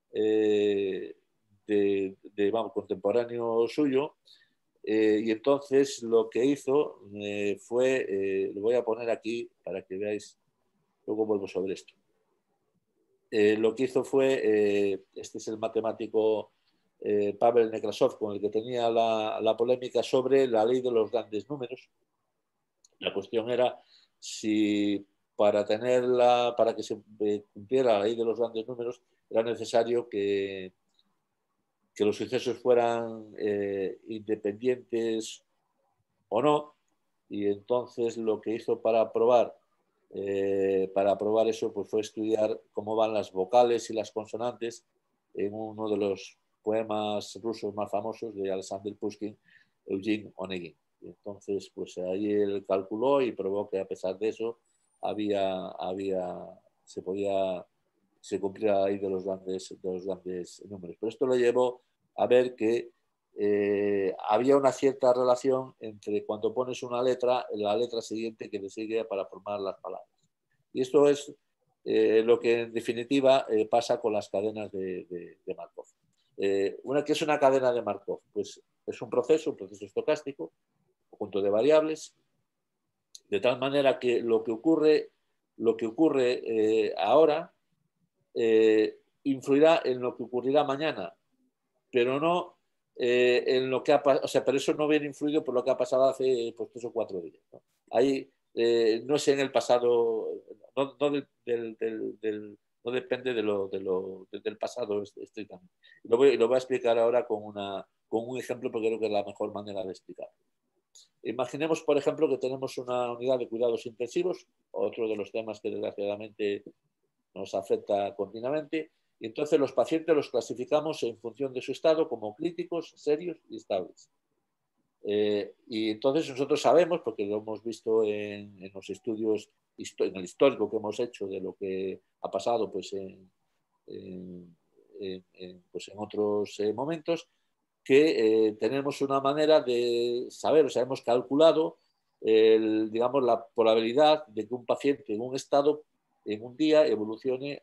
Speaker 2: contemporáneo suyo, y entonces lo que hizo fue, lo voy a poner aquí para que veáis, luego vuelvo sobre esto. Lo que hizo fue, este es el matemático Pavel Nekrasov, con el que tenía la polémica sobre la ley de los grandes números. La cuestión era si para que se cumpliera la ley de los grandes números era necesario que los sucesos fueran independientes o no, y entonces lo que hizo para probar eso pues fue estudiar cómo van las vocales y las consonantes en uno de los poemas rusos más famosos de Alexander Pushkin, Eugene Onegin. Y entonces pues ahí él calculó y probó que a pesar de eso se cumplía la ley de los grandes números. Pero esto lo llevó a ver que había una cierta relación entre cuando pones una letra, la letra siguiente que le sigue para formar las palabras. Y esto es lo que en definitiva pasa con las cadenas de Markov. ¿Qué es una cadena de Markov? Pues es un proceso estocástico, conjunto de variables, de tal manera que lo que ocurre lo que ocurre ahora influirá en lo que ocurrirá mañana, pero no en lo que ha pasado, o sea, pero eso no viene influido por lo que ha pasado hace pues, 3 o 4 días, ¿no? Ahí no sé en el pasado, no depende del pasado estrictamente. Lo voy a explicar ahora con un ejemplo porque creo que es la mejor manera de explicarlo. Imaginemos, por ejemplo, que tenemos una unidad de cuidados intensivos, otro de los temas que desgraciadamente nos afecta continuamente, y entonces los pacientes los clasificamos en función de su estado como críticos, serios y estables. Y entonces nosotros sabemos, porque lo hemos visto en los estudios, en el histórico que hemos hecho de lo que ha pasado pues, pues en otros momentos, que tenemos una manera de saber, o sea, hemos calculado digamos, la probabilidad de que un paciente en un estado, en un día, evolucione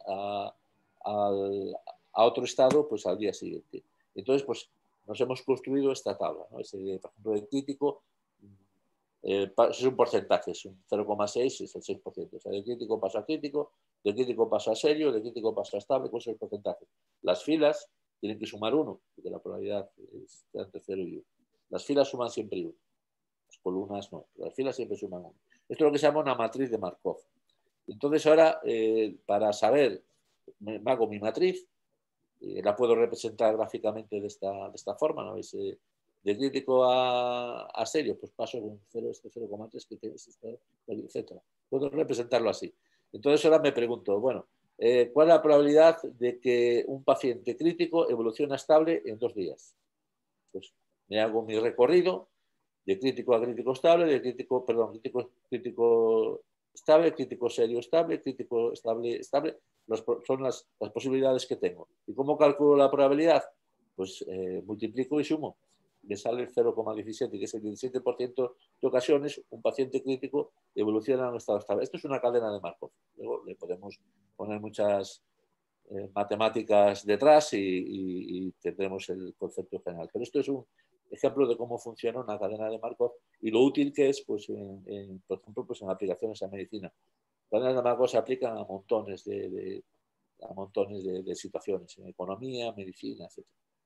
Speaker 2: a otro estado pues, al día siguiente. Entonces, pues nos hemos construido esta tabla, ¿no? Ese, por ejemplo, el crítico es un porcentaje, es un 0,6, es el 6%. O sea, del crítico pasa a crítico, del crítico pasa a serio, del crítico pasa a estable, ¿cuál es el porcentaje? Las filas tienen que sumar 1, porque la probabilidad es entre 0 y 1. Las filas suman siempre 1. Las columnas no, pero las filas siempre suman 1. Esto es lo que se llama una matriz de Markov. Entonces ahora, para saber, me hago mi matriz, la puedo representar gráficamente de esta forma, ¿no? De crítico a serio, pues paso con 0, 0,3 que tienes, etc. Puedo representarlo así. Entonces ahora me pregunto, bueno, ¿cuál es la probabilidad de que un paciente crítico evolucione estable en 2 días? Pues me hago mi recorrido de crítico a crítico estable, de crítico, perdón, crítico estable, crítico serio estable, crítico estable, estable. Son las posibilidades que tengo. ¿Y cómo calculo la probabilidad? Pues multiplico y sumo. Me sale el 0,17, que es el 17% de ocasiones un paciente crítico evoluciona en un estado estable. Esto es una cadena de Markov. Luego le podemos poner muchas matemáticas detrás y tendremos el concepto general. Pero esto es un ejemplo de cómo funciona una cadena de Markov y lo útil que es, pues, por ejemplo, pues en aplicaciones a medicina. Cadenas de Markov se aplican a montones de situaciones, en economía, medicina, etc.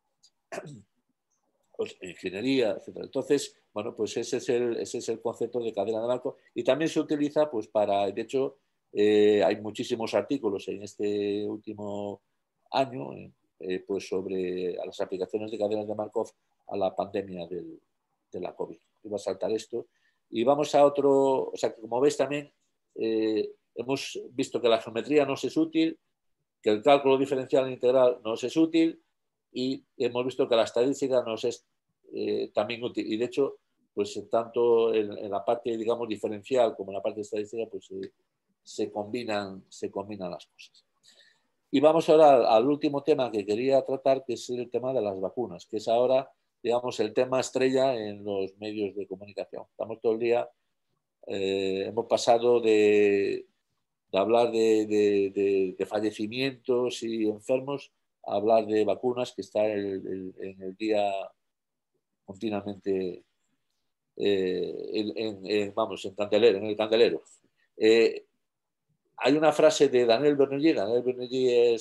Speaker 2: Pues, ingeniería, etc. Entonces, bueno, pues ese es el concepto de cadena de Markov y también se utiliza pues para, de hecho, hay muchísimos artículos en este último año pues sobre las aplicaciones de cadenas de Markov a la pandemia de la COVID. Iba a saltar esto. Y vamos a otro, o sea, que como ves también hemos visto que la geometría nos es útil, que el cálculo diferencial integral nos es útil y hemos visto que la estadística nos es también útil. Y de hecho, pues tanto en la parte, digamos, diferencial como en la parte estadística, pues se combinan las cosas. Y vamos ahora al último tema que quería tratar, que es el tema de las vacunas, que es ahora, digamos, el tema estrella en los medios de comunicación. Estamos todo el día, hemos pasado de hablar de fallecimientos y enfermos a hablar de vacunas, que está en el día continuamente vamos, en el candelero. Hay una frase de Daniel Bernoulli. Daniel Bernoulli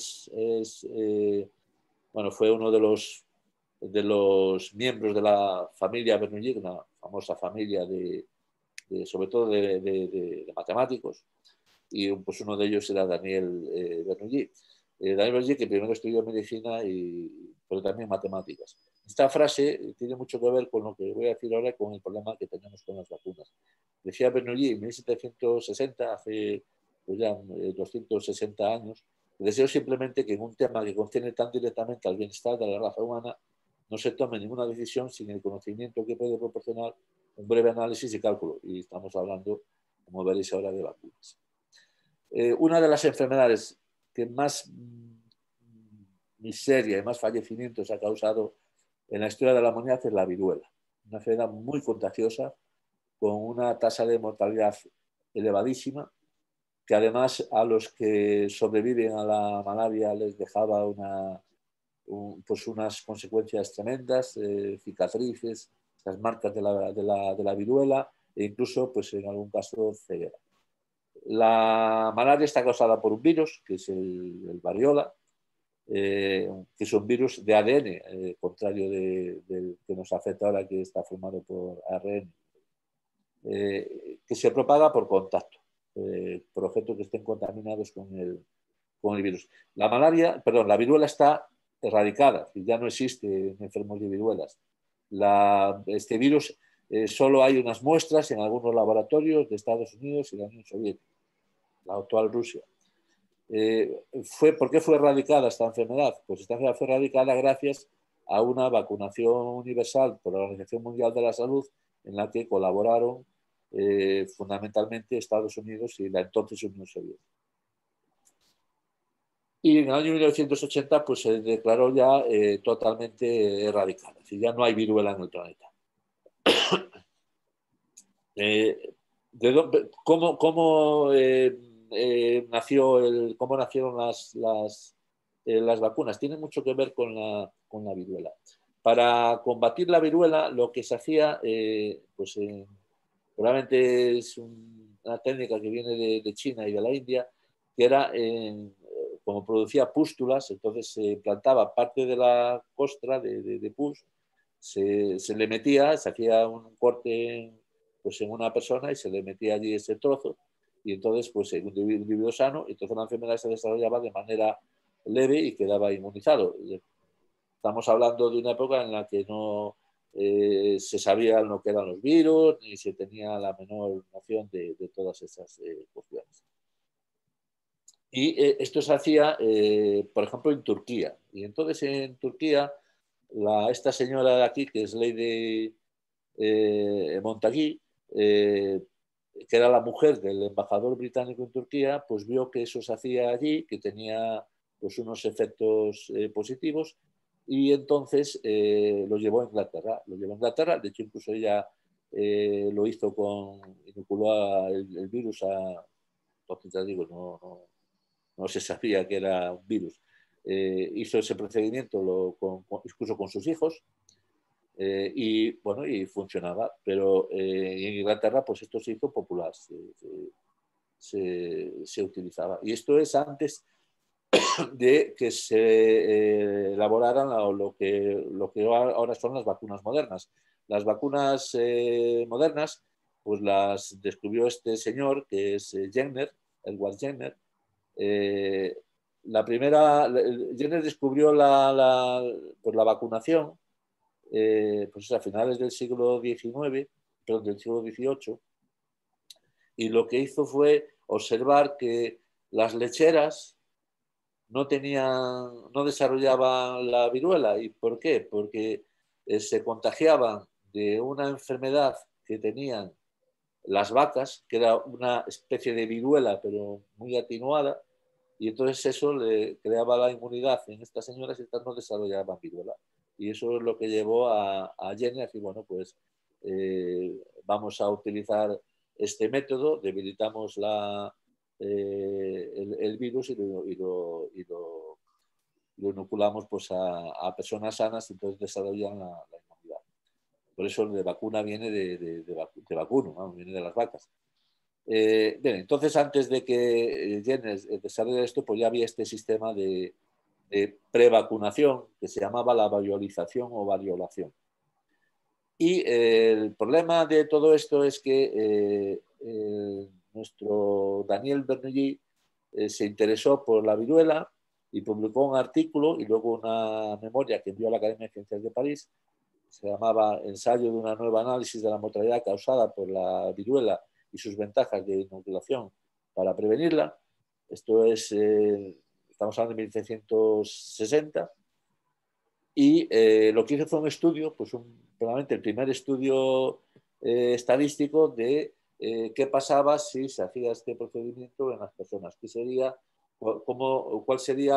Speaker 2: bueno, fue uno de los miembros de la familia Bernoulli, una famosa familia sobre todo de matemáticos, y pues uno de ellos era Daniel Bernoulli. Daniel Bernoulli, que primero estudió medicina, pero también matemáticas. Esta frase tiene mucho que ver con lo que voy a decir ahora, con el problema que tenemos con las vacunas. Decía Bernoulli en 1760, hace pues ya 260 años, deseo simplemente que en un tema que concierne tan directamente al bienestar de la raza humana no se tome ninguna decisión sin el conocimiento que puede proporcionar un breve análisis y cálculo. Y estamos hablando, como veréis ahora, de vacunas. Una de las enfermedades que más miseria y más fallecimientos ha causado en la historia de la humanidad es la viruela. Una enfermedad muy contagiosa, con una tasa de mortalidad elevadísima, que además a los que sobreviven a la malaria les dejaba pues unas consecuencias tremendas, cicatrices, las marcas de la viruela e incluso pues en algún caso ceguera. La malaria está causada por un virus, que es el variola, que es un virus de ADN, contrario del que nos afecta ahora, que está formado por ARN, que se propaga por contacto, por objetos que estén contaminados con el virus. La viruela está erradicada, ya no existe enfermos de viruelas. Este virus solo hay unas muestras en algunos laboratorios de Estados Unidos y la Unión Soviética, la actual Rusia. ¿Por qué fue erradicada esta enfermedad? Pues esta enfermedad fue erradicada gracias a una vacunación universal por la Organización Mundial de la Salud, en la que colaboraron fundamentalmente Estados Unidos y la entonces Unión Soviética. Y en el año 1980 pues, se declaró ya totalmente erradicada, es decir, ya no hay viruela en el planeta. ¿Cómo nacieron las vacunas? Tiene mucho que ver con la viruela. Para combatir la viruela, lo que se hacía, pues probablemente es una técnica que viene de China y de la India, que era, como producía pústulas, entonces se plantaba parte de la costra de pus, se le metía, se hacía un corte pues, en una persona y se le metía allí ese trozo, y entonces pues en un individuo sano, entonces la enfermedad se desarrollaba de manera leve y quedaba inmunizado. Estamos hablando de una época en la que no se sabía lo que eran los virus, ni se tenía la menor noción de todas esas cuestiones. Y esto se hacía, por ejemplo, en Turquía. Y entonces en Turquía, esta señora de aquí, que es Lady Montagu, que era la mujer del embajador británico en Turquía, pues vio que eso se hacía allí, que tenía pues, unos efectos positivos, y entonces lo llevó a Inglaterra. Lo llevó a Inglaterra, de hecho incluso ella lo hizo inoculó el virus entonces ya digo, no se sabía que era un virus. Hizo ese procedimiento incluso con sus hijos, y bueno, y funcionaba, pero en Inglaterra pues esto se hizo popular, se utilizaba. Y esto es antes de que se elaboraran lo que ahora son las vacunas modernas. Las vacunas modernas pues las descubrió este señor que es Jenner, Edward Jenner. Jenner descubrió pues la vacunación pues a finales del siglo XIX, perdón, del siglo XVIII, y lo que hizo fue observar que las lecheras no desarrollaban la viruela. ¿Y por qué? Porque se contagiaban de una enfermedad que tenían las vacas, que era una especie de viruela, pero muy atenuada, y entonces eso le creaba la inmunidad en estas señoras y estas no desarrollaban viruela. Y eso es lo que llevó a Jenny a decir, bueno, pues vamos a utilizar este método, debilitamos el virus y lo inoculamos pues, a personas sanas y entonces desarrollan la inmunidad. Por eso de vacuna viene de vacuno, ¿no? Viene de las vacas. Bien, entonces antes de que Jenner desarrollara esto, pues ya había este sistema de prevacunación que se llamaba la variolización o variolación. Y el problema de todo esto es que nuestro Daniel Bernoulli se interesó por la viruela y publicó un artículo y luego una memoria que envió a la Academia de Ciencias de París, se llamaba Ensayo de una nueva análisis de la mortalidad causada por la viruela y sus ventajas de inoculación para prevenirla. Esto es, estamos hablando de 1760, y lo que hizo fue un estudio, pues probablemente el primer estudio estadístico de qué pasaba si se hacía este procedimiento en las personas, cuál sería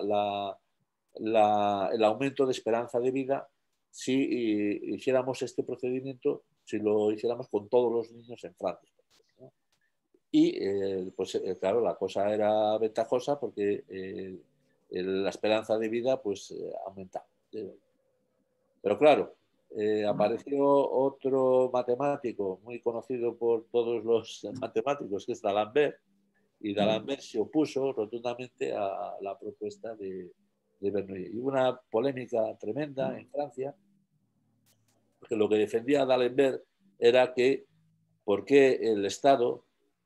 Speaker 2: el aumento de esperanza de vida si hiciéramos este procedimiento, si lo hiciéramos con todos los niños en Francia. ¿No? Y pues claro, la cosa era ventajosa porque la esperanza de vida pues aumentaba. Pero claro, apareció otro matemático muy conocido por todos los matemáticos, que es D'Alembert, y D'Alembert se opuso rotundamente a la propuesta de Bernoulli. Y hubo una polémica tremenda en Francia, porque lo que defendía D'Alembert era que por qué el Estado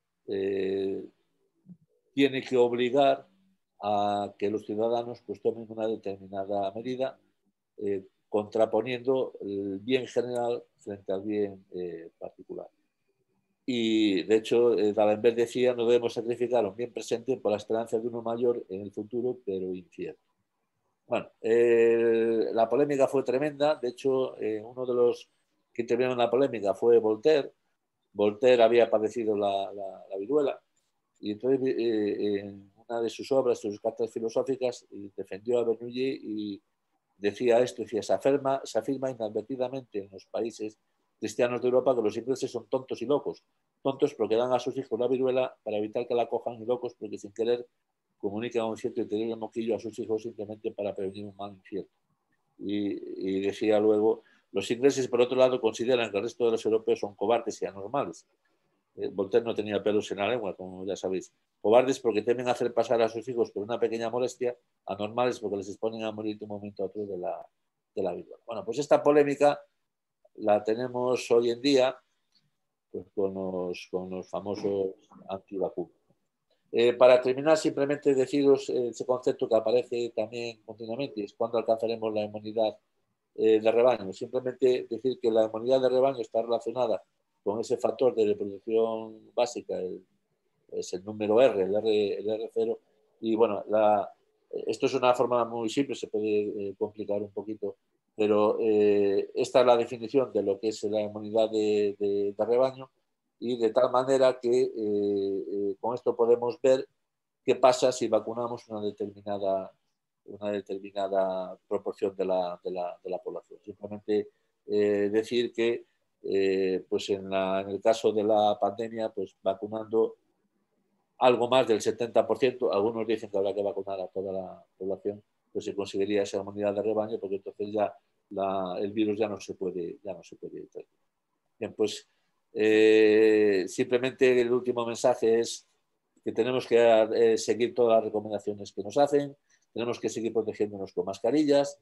Speaker 2: tiene que obligar a que los ciudadanos pues, tomen una determinada medida, contraponiendo el bien general frente al bien particular. Y de hecho, D'Alembert decía: no debemos sacrificar un bien presente por la esperanza de uno mayor en el futuro, pero incierto. Bueno, la polémica fue tremenda. De hecho, uno de los que intervinieron en la polémica fue Voltaire. Voltaire había padecido la viruela y entonces en una de sus obras, sus cartas filosóficas, defendió a Bernoulli y decía esto: decía, se afirma inadvertidamente en los países cristianos de Europa que los ingleses son tontos y locos. Tontos porque dan a sus hijos la viruela para evitar que la cojan, y locos porque sin querer comunican un cierto y terrible moquillo a sus hijos simplemente para prevenir un mal incierto. Y decía luego: los ingleses, por otro lado, consideran que el resto de los europeos son cobardes y anormales. Voltaire no tenía pelos en la lengua, como ya sabéis. Cobardes porque temen hacer pasar a sus hijos por una pequeña molestia, anormales porque les exponen a morir de un momento a otro de la viruela. Bueno, pues esta polémica la tenemos hoy en día pues, con los famosos antivacunas. Para terminar, simplemente deciros ese concepto que aparece también continuamente: es cuándo alcanzaremos la inmunidad de rebaño. Simplemente decir que la inmunidad de rebaño está relacionada con ese factor de reproducción básica, es el número R, el R0. Y bueno, esto es una forma muy simple, se puede complicar un poquito, pero esta es la definición de lo que es la inmunidad de rebaño, y de tal manera que con esto podemos ver qué pasa si vacunamos una determinada proporción de la población. Simplemente decir que pues en el caso de la pandemia, pues vacunando algo más del 70%, algunos dicen que habrá que vacunar a toda la población, pues se conseguiría esa inmunidad de rebaño, porque entonces ya el virus ya no se puede tratar. Bien, pues simplemente el último mensaje es que tenemos que seguir todas las recomendaciones que nos hacen, tenemos que seguir protegiéndonos con mascarillas,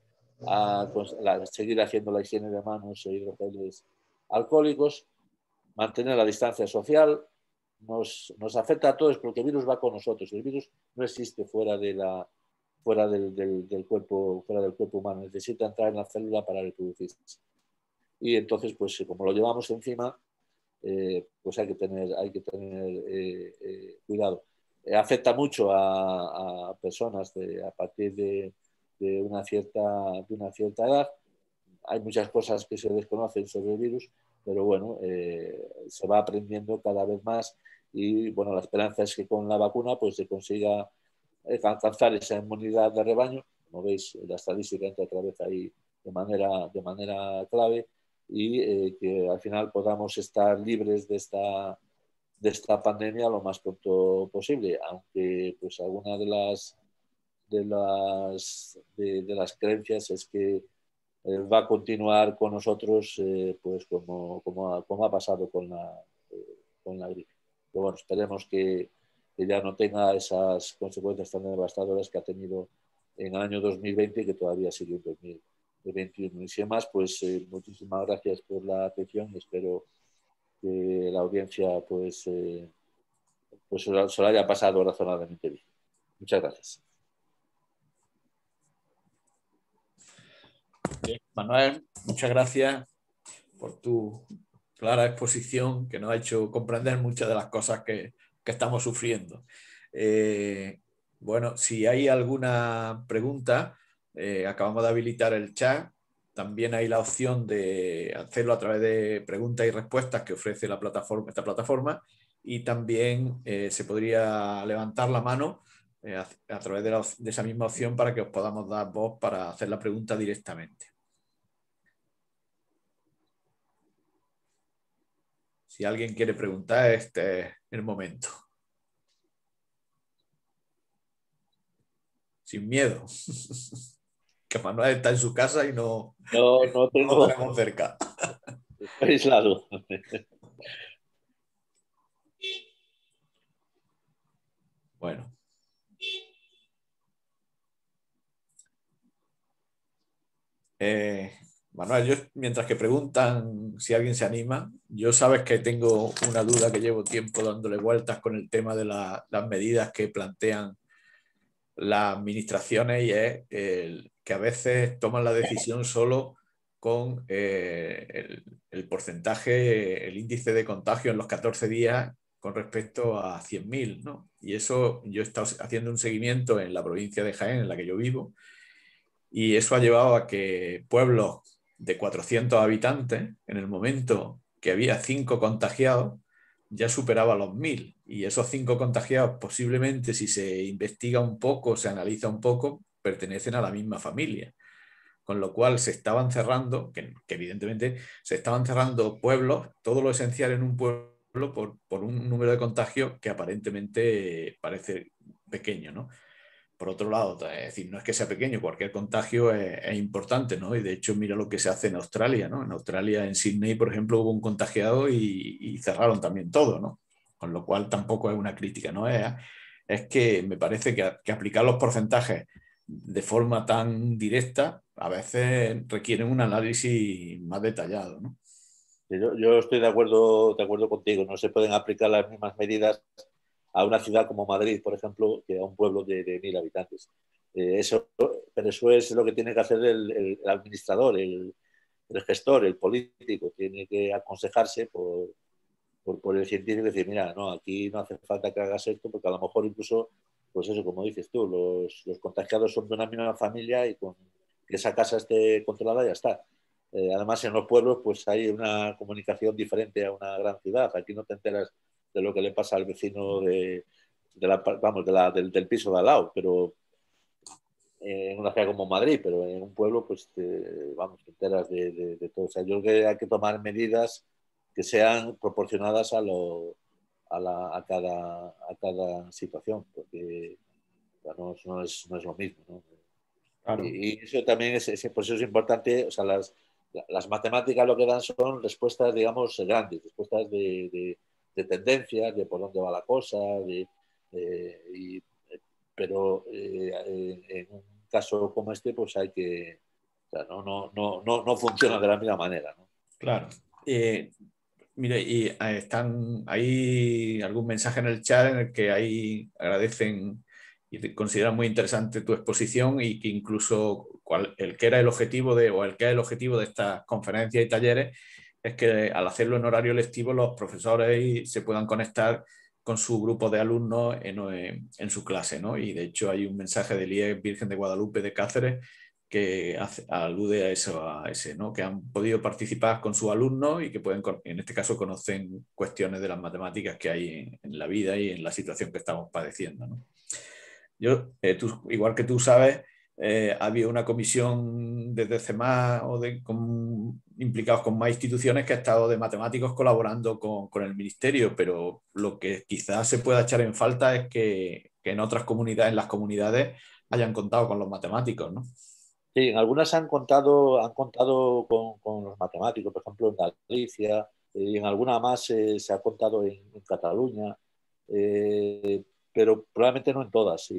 Speaker 2: seguir haciendo la higiene de manos e hidrogeles alcohólicos, mantener la distancia social. Nos afecta a todos porque el virus va con nosotros. El virus no existe fuera del cuerpo humano, necesita entrar en la célula para reproducirse. Y entonces, pues como lo llevamos encima, pues hay que tener cuidado. Afecta mucho a personas a partir de una cierta edad. Hay muchas cosas que se desconocen sobre el virus, pero bueno, se va aprendiendo cada vez más, y bueno, la esperanza es que con la vacuna pues se consiga alcanzar esa inmunidad de rebaño. Como veis, la estadística entra otra vez ahí de manera clave, y que al final podamos estar libres de esta pandemia lo más pronto posible, aunque pues alguna de las creencias es que va a continuar con nosotros pues como ha pasado con la gripe. Pero bueno, esperemos que ya no tenga esas consecuencias tan devastadoras que ha tenido en el año 2020 y que todavía sigue en 2021. Y sin más, pues muchísimas gracias por la atención, y espero que la audiencia pues se lo haya pasado razonablemente bien. Muchas gracias.
Speaker 3: Bien, Manuel, muchas gracias por tu clara exposición, que nos ha hecho comprender muchas de las cosas que estamos sufriendo. Bueno, si hay alguna pregunta, acabamos de habilitar el chat. También hay la opción de hacerlo a través de preguntas y respuestas que ofrece esta plataforma, y también se podría levantar la mano a través de esa misma opción para que os podamos dar voz para hacer la pregunta directamente. Si alguien quiere preguntar, este es el momento. Sin miedo. Que Manuel está en su casa y no lo tenemos cerca.
Speaker 2: Estoy aislado.
Speaker 3: Manuel, mientras que preguntan si alguien se anima, yo sabes que tengo una duda que llevo tiempo dándole vueltas con el tema de las medidas que plantean las administraciones, y es que a veces toman la decisión solo con el porcentaje, el índice de contagio en los 14 días con respecto a 100.000, ¿no? Y eso, yo he estado haciendo un seguimiento en la provincia de Jaén, en la que yo vivo, y eso ha llevado a que pueblos de 400 habitantes, en el momento que había 5 contagiados, ya superaba los 1.000. Y esos 5 contagiados, posiblemente, si se investiga un poco, se analiza un poco, pertenecen a la misma familia. Con lo cual se estaban cerrando, que evidentemente se estaban cerrando pueblos, todo lo esencial en un pueblo por un número de contagios que aparentemente parece pequeño, ¿no? Por otro lado, es decir, no es que sea pequeño, cualquier contagio es importante, ¿no? Y de hecho, mira lo que se hace en Australia, ¿no? En Australia, en Sydney, por ejemplo, hubo un contagiado y cerraron también todo, ¿no? Con lo cual tampoco es una crítica, ¿no? Es que me parece que aplicar los porcentajes de forma tan directa a veces requieren un análisis más detallado, ¿no?
Speaker 2: Yo estoy de acuerdo contigo. No se pueden aplicar las mismas medidas a una ciudad como Madrid, por ejemplo, que a un pueblo de 1.000 habitantes. Pero eso es lo que tiene que hacer el administrador, el gestor, el político. Tiene que aconsejarse por el científico y decir, mira, no, aquí no hace falta que hagas esto, porque a lo mejor incluso, pues eso, como dices tú, los contagiados son de una misma familia y con que esa casa esté controlada ya está. Además, en los pueblos pues hay una comunicación diferente a una gran ciudad. Aquí no te enteras de lo que le pasa al vecino del piso de al lado, pero en una ciudad como Madrid, pero en un pueblo pues te enteras de todo. O sea, yo creo que hay que tomar medidas que sean proporcionadas a cada situación, porque no es lo mismo, ¿no?
Speaker 3: Claro.
Speaker 2: Y eso también por eso es importante, o sea, las matemáticas lo que dan son respuestas, digamos, grandes, respuestas de tendencias, de por dónde va la cosa, pero en un caso como este, pues hay que, o sea, no funciona de la misma manera, ¿no?
Speaker 3: Claro. Mire, y hay algún mensaje en el chat en el que ahí agradecen y consideran muy interesante tu exposición, y que incluso el que era el objetivo o el que es el objetivo de estas conferencias y talleres es que al hacerlo en horario lectivo los profesores se puedan conectar con su grupo de alumnos en su clase, ¿no? Y de hecho hay un mensaje del IES Virgen de Guadalupe de Cáceres que alude a eso, ¿no? Que han podido participar con sus alumnos y que pueden, en este caso, conocen cuestiones de las matemáticas que hay en la vida y en la situación que estamos padeciendo, ¿no? Igual que tú sabes, había una comisión desde CEMAS implicados con más instituciones que ha estado de matemáticos colaborando con el ministerio, pero lo que quizás se pueda echar en falta es que en otras comunidades, en las comunidades, hayan contado con los matemáticos, ¿no?
Speaker 2: Sí, en algunas han contado con los matemáticos, por ejemplo, en Galicia, y en alguna más se ha contado en Cataluña, pero probablemente no en todas.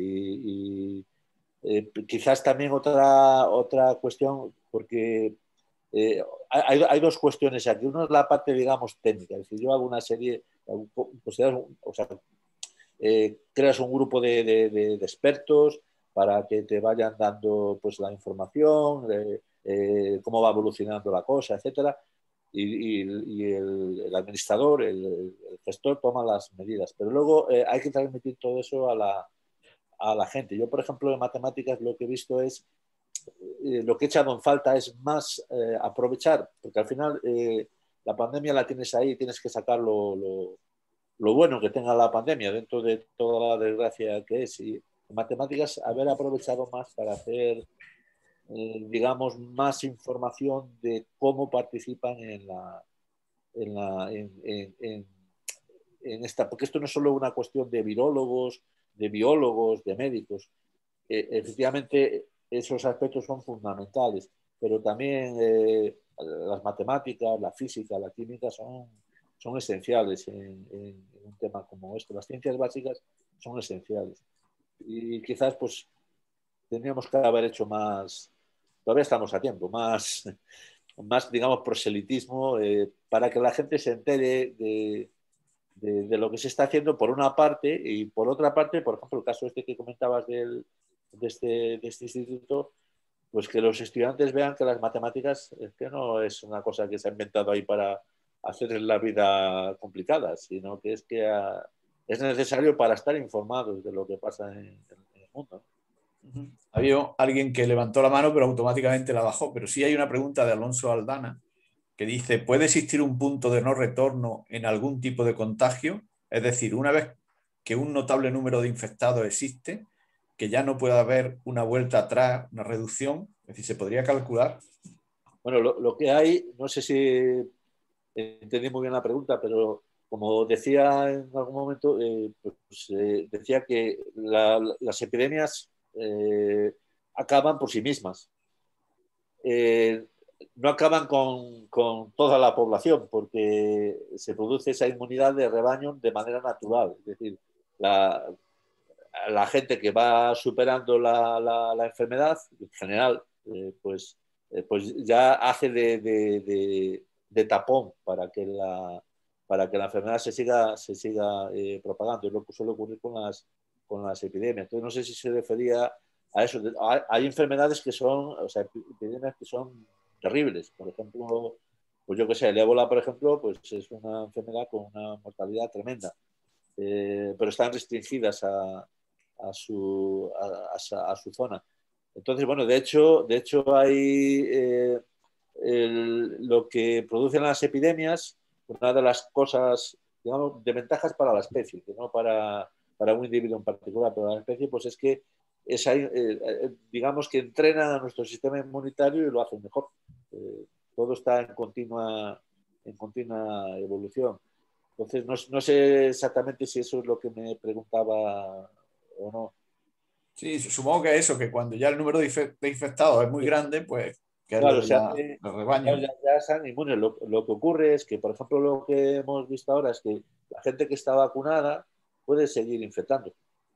Speaker 2: Quizás también otra cuestión, porque hay dos cuestiones aquí. Una es la parte, digamos, técnica. Es decir, yo hago una serie, o sea, creas un grupo de expertos para que te vayan dando pues, la información, cómo va evolucionando la cosa, etcétera. Y el administrador, el gestor, toma las medidas. Pero luego hay que transmitir todo eso a la gente. Yo, por ejemplo, en matemáticas lo que he visto es, lo que he echado en falta es más aprovechar, porque al final la pandemia la tienes ahí, tienes que sacar lo bueno que tenga la pandemia dentro de toda la desgracia que es. Y en matemáticas, haber aprovechado más para hacer, digamos, más información de cómo participan en esta, porque esto no es solo una cuestión de virólogos, de biólogos, de médicos. Efectivamente, esos aspectos son fundamentales, pero también las matemáticas, la física, la química son esenciales en un tema como este. Las ciencias básicas son esenciales. Y quizás pues tendríamos que haber hecho todavía estamos a tiempo, más digamos, proselitismo, para que la gente se entere de lo que se está haciendo por una parte, y por otra parte, por ejemplo, el caso este que comentabas de este instituto, pues que los estudiantes vean que las matemáticas es que no es una cosa que se ha inventado ahí para hacer la vida complicada, sino que es necesario para estar informados de lo que pasa en el mundo.
Speaker 3: Había alguien que levantó la mano pero automáticamente la bajó, pero sí hay una pregunta de Alonso Aldana que dice, ¿puede existir un punto de no retorno en algún tipo de contagio? Es decir, una vez que un notable número de infectados existe, que ya no pueda haber una vuelta atrás, una reducción, es decir, ¿se podría calcular?
Speaker 2: Bueno, lo que hay, no sé si entendí muy bien la pregunta, pero como decía en algún momento, decía que las epidemias acaban por sí mismas. No acaban con toda la población porque se produce esa inmunidad de rebaño de manera natural. Es decir, la gente que va superando la enfermedad, en general, pues ya hace de tapón para que la enfermedad se siga propagando. Es lo que suele ocurrir con las epidemias. Entonces, no sé si se refería a eso. Hay enfermedades que son, o sea, epidemias que son terribles. Por ejemplo, pues yo qué sé, el ébola, por ejemplo, pues es una enfermedad con una mortalidad tremenda. Pero están restringidas a su zona. Entonces, bueno, de hecho hay lo que producen las epidemias, una de las cosas, digamos, de ventajas para la especie, que no para un individuo en particular, pero la especie, pues es que digamos que entrenan a nuestro sistema inmunitario y lo hacen mejor. Todo está en continua evolución. Entonces, no sé exactamente si eso es lo que me preguntaba o no.
Speaker 3: Sí, supongo que eso, que cuando ya el número de infectados es muy grande, pues que es lo
Speaker 2: Claro,
Speaker 3: de los rebaños.
Speaker 2: ya sean inmunes. Lo que ocurre es que, por ejemplo, lo que hemos visto ahora es que la gente que está vacunada puede seguir infectando.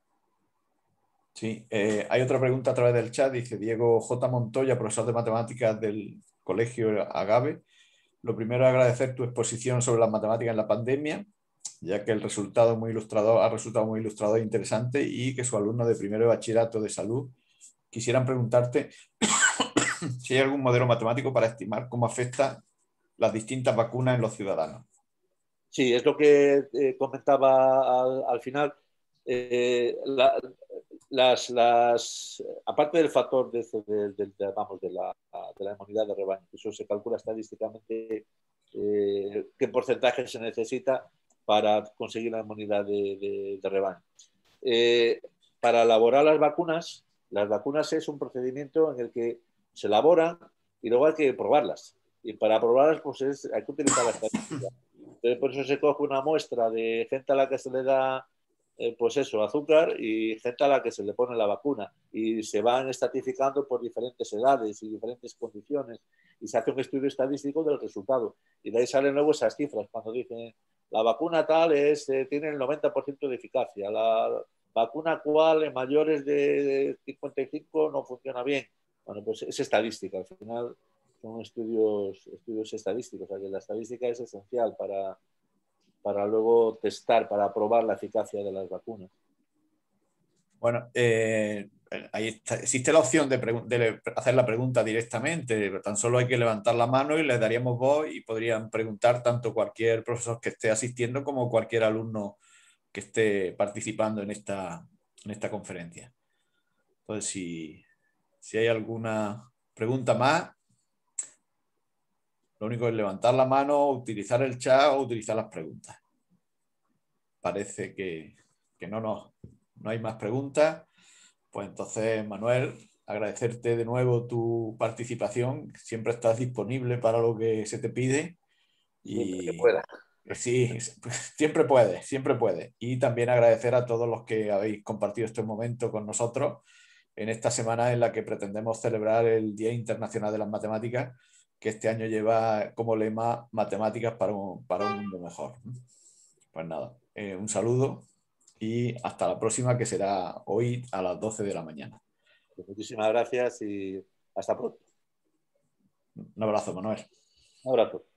Speaker 3: Sí, hay otra pregunta a través del chat, dice Diego J. Montoya, profesor de matemáticas del Colegio Agave. Lo primero es agradecer tu exposición sobre las matemáticas en la pandemia, ya que el resultado ha resultado muy ilustrador e interesante y que sus alumnos de primero de bachillerato de salud quisieran preguntarte si hay algún modelo matemático para estimar cómo afecta las distintas vacunas en los ciudadanos.
Speaker 2: Sí, es lo que comentaba al final. Eh, la- aparte del factor vamos, de la inmunidad de rebaño, eso se calcula estadísticamente qué porcentaje se necesita para conseguir la inmunidad de rebaño. Eh, para elaborar las vacunas es un procedimiento en el que se elaboran y luego hay que probarlas. Y para probarlas pues hay que utilizar la estadística. Entonces, por eso se coge una muestra de gente a la que se le da, pues eso, azúcar y gente a la que se le pone la vacuna. Y se van estratificando por diferentes edades y diferentes condiciones. Y se hace un estudio estadístico del resultado. Y de ahí salen luego esas cifras, cuando dicen, la vacuna tal tiene el 90% de eficacia, la vacuna cual en mayores de 55 no funciona bien. Bueno, pues es estadística. Al final son estudios estadísticos. O sea que la estadística es esencial para luego testar, para probar la eficacia de las vacunas.
Speaker 3: Bueno, ahí está. Existe la opción de hacer la pregunta directamente. Tan solo hay que levantar la mano y les daríamos voz y podrían preguntar tanto cualquier profesor que esté asistiendo como cualquier alumno que esté participando en esta conferencia. Entonces, si hay alguna pregunta más, lo único es levantar la mano, utilizar el chat o utilizar las preguntas. Parece que no hay más preguntas. Pues entonces, Manuel, agradecerte de nuevo tu participación. Siempre estás disponible para lo que se te pide.
Speaker 2: Siempre que
Speaker 3: Y
Speaker 2: pueda.
Speaker 3: sí, siempre puede, siempre puede. Y también agradecer a todos los que habéis compartido este momento con nosotros en esta semana en la que pretendemos celebrar el Día Internacional de las Matemáticas, que este año lleva como lema Matemáticas para un mundo mejor. Pues nada, un saludo y hasta la próxima, que será hoy a las 12 de la mañana.
Speaker 2: Pues muchísimas gracias y hasta pronto.
Speaker 3: Un abrazo, Manuel.
Speaker 2: Un abrazo.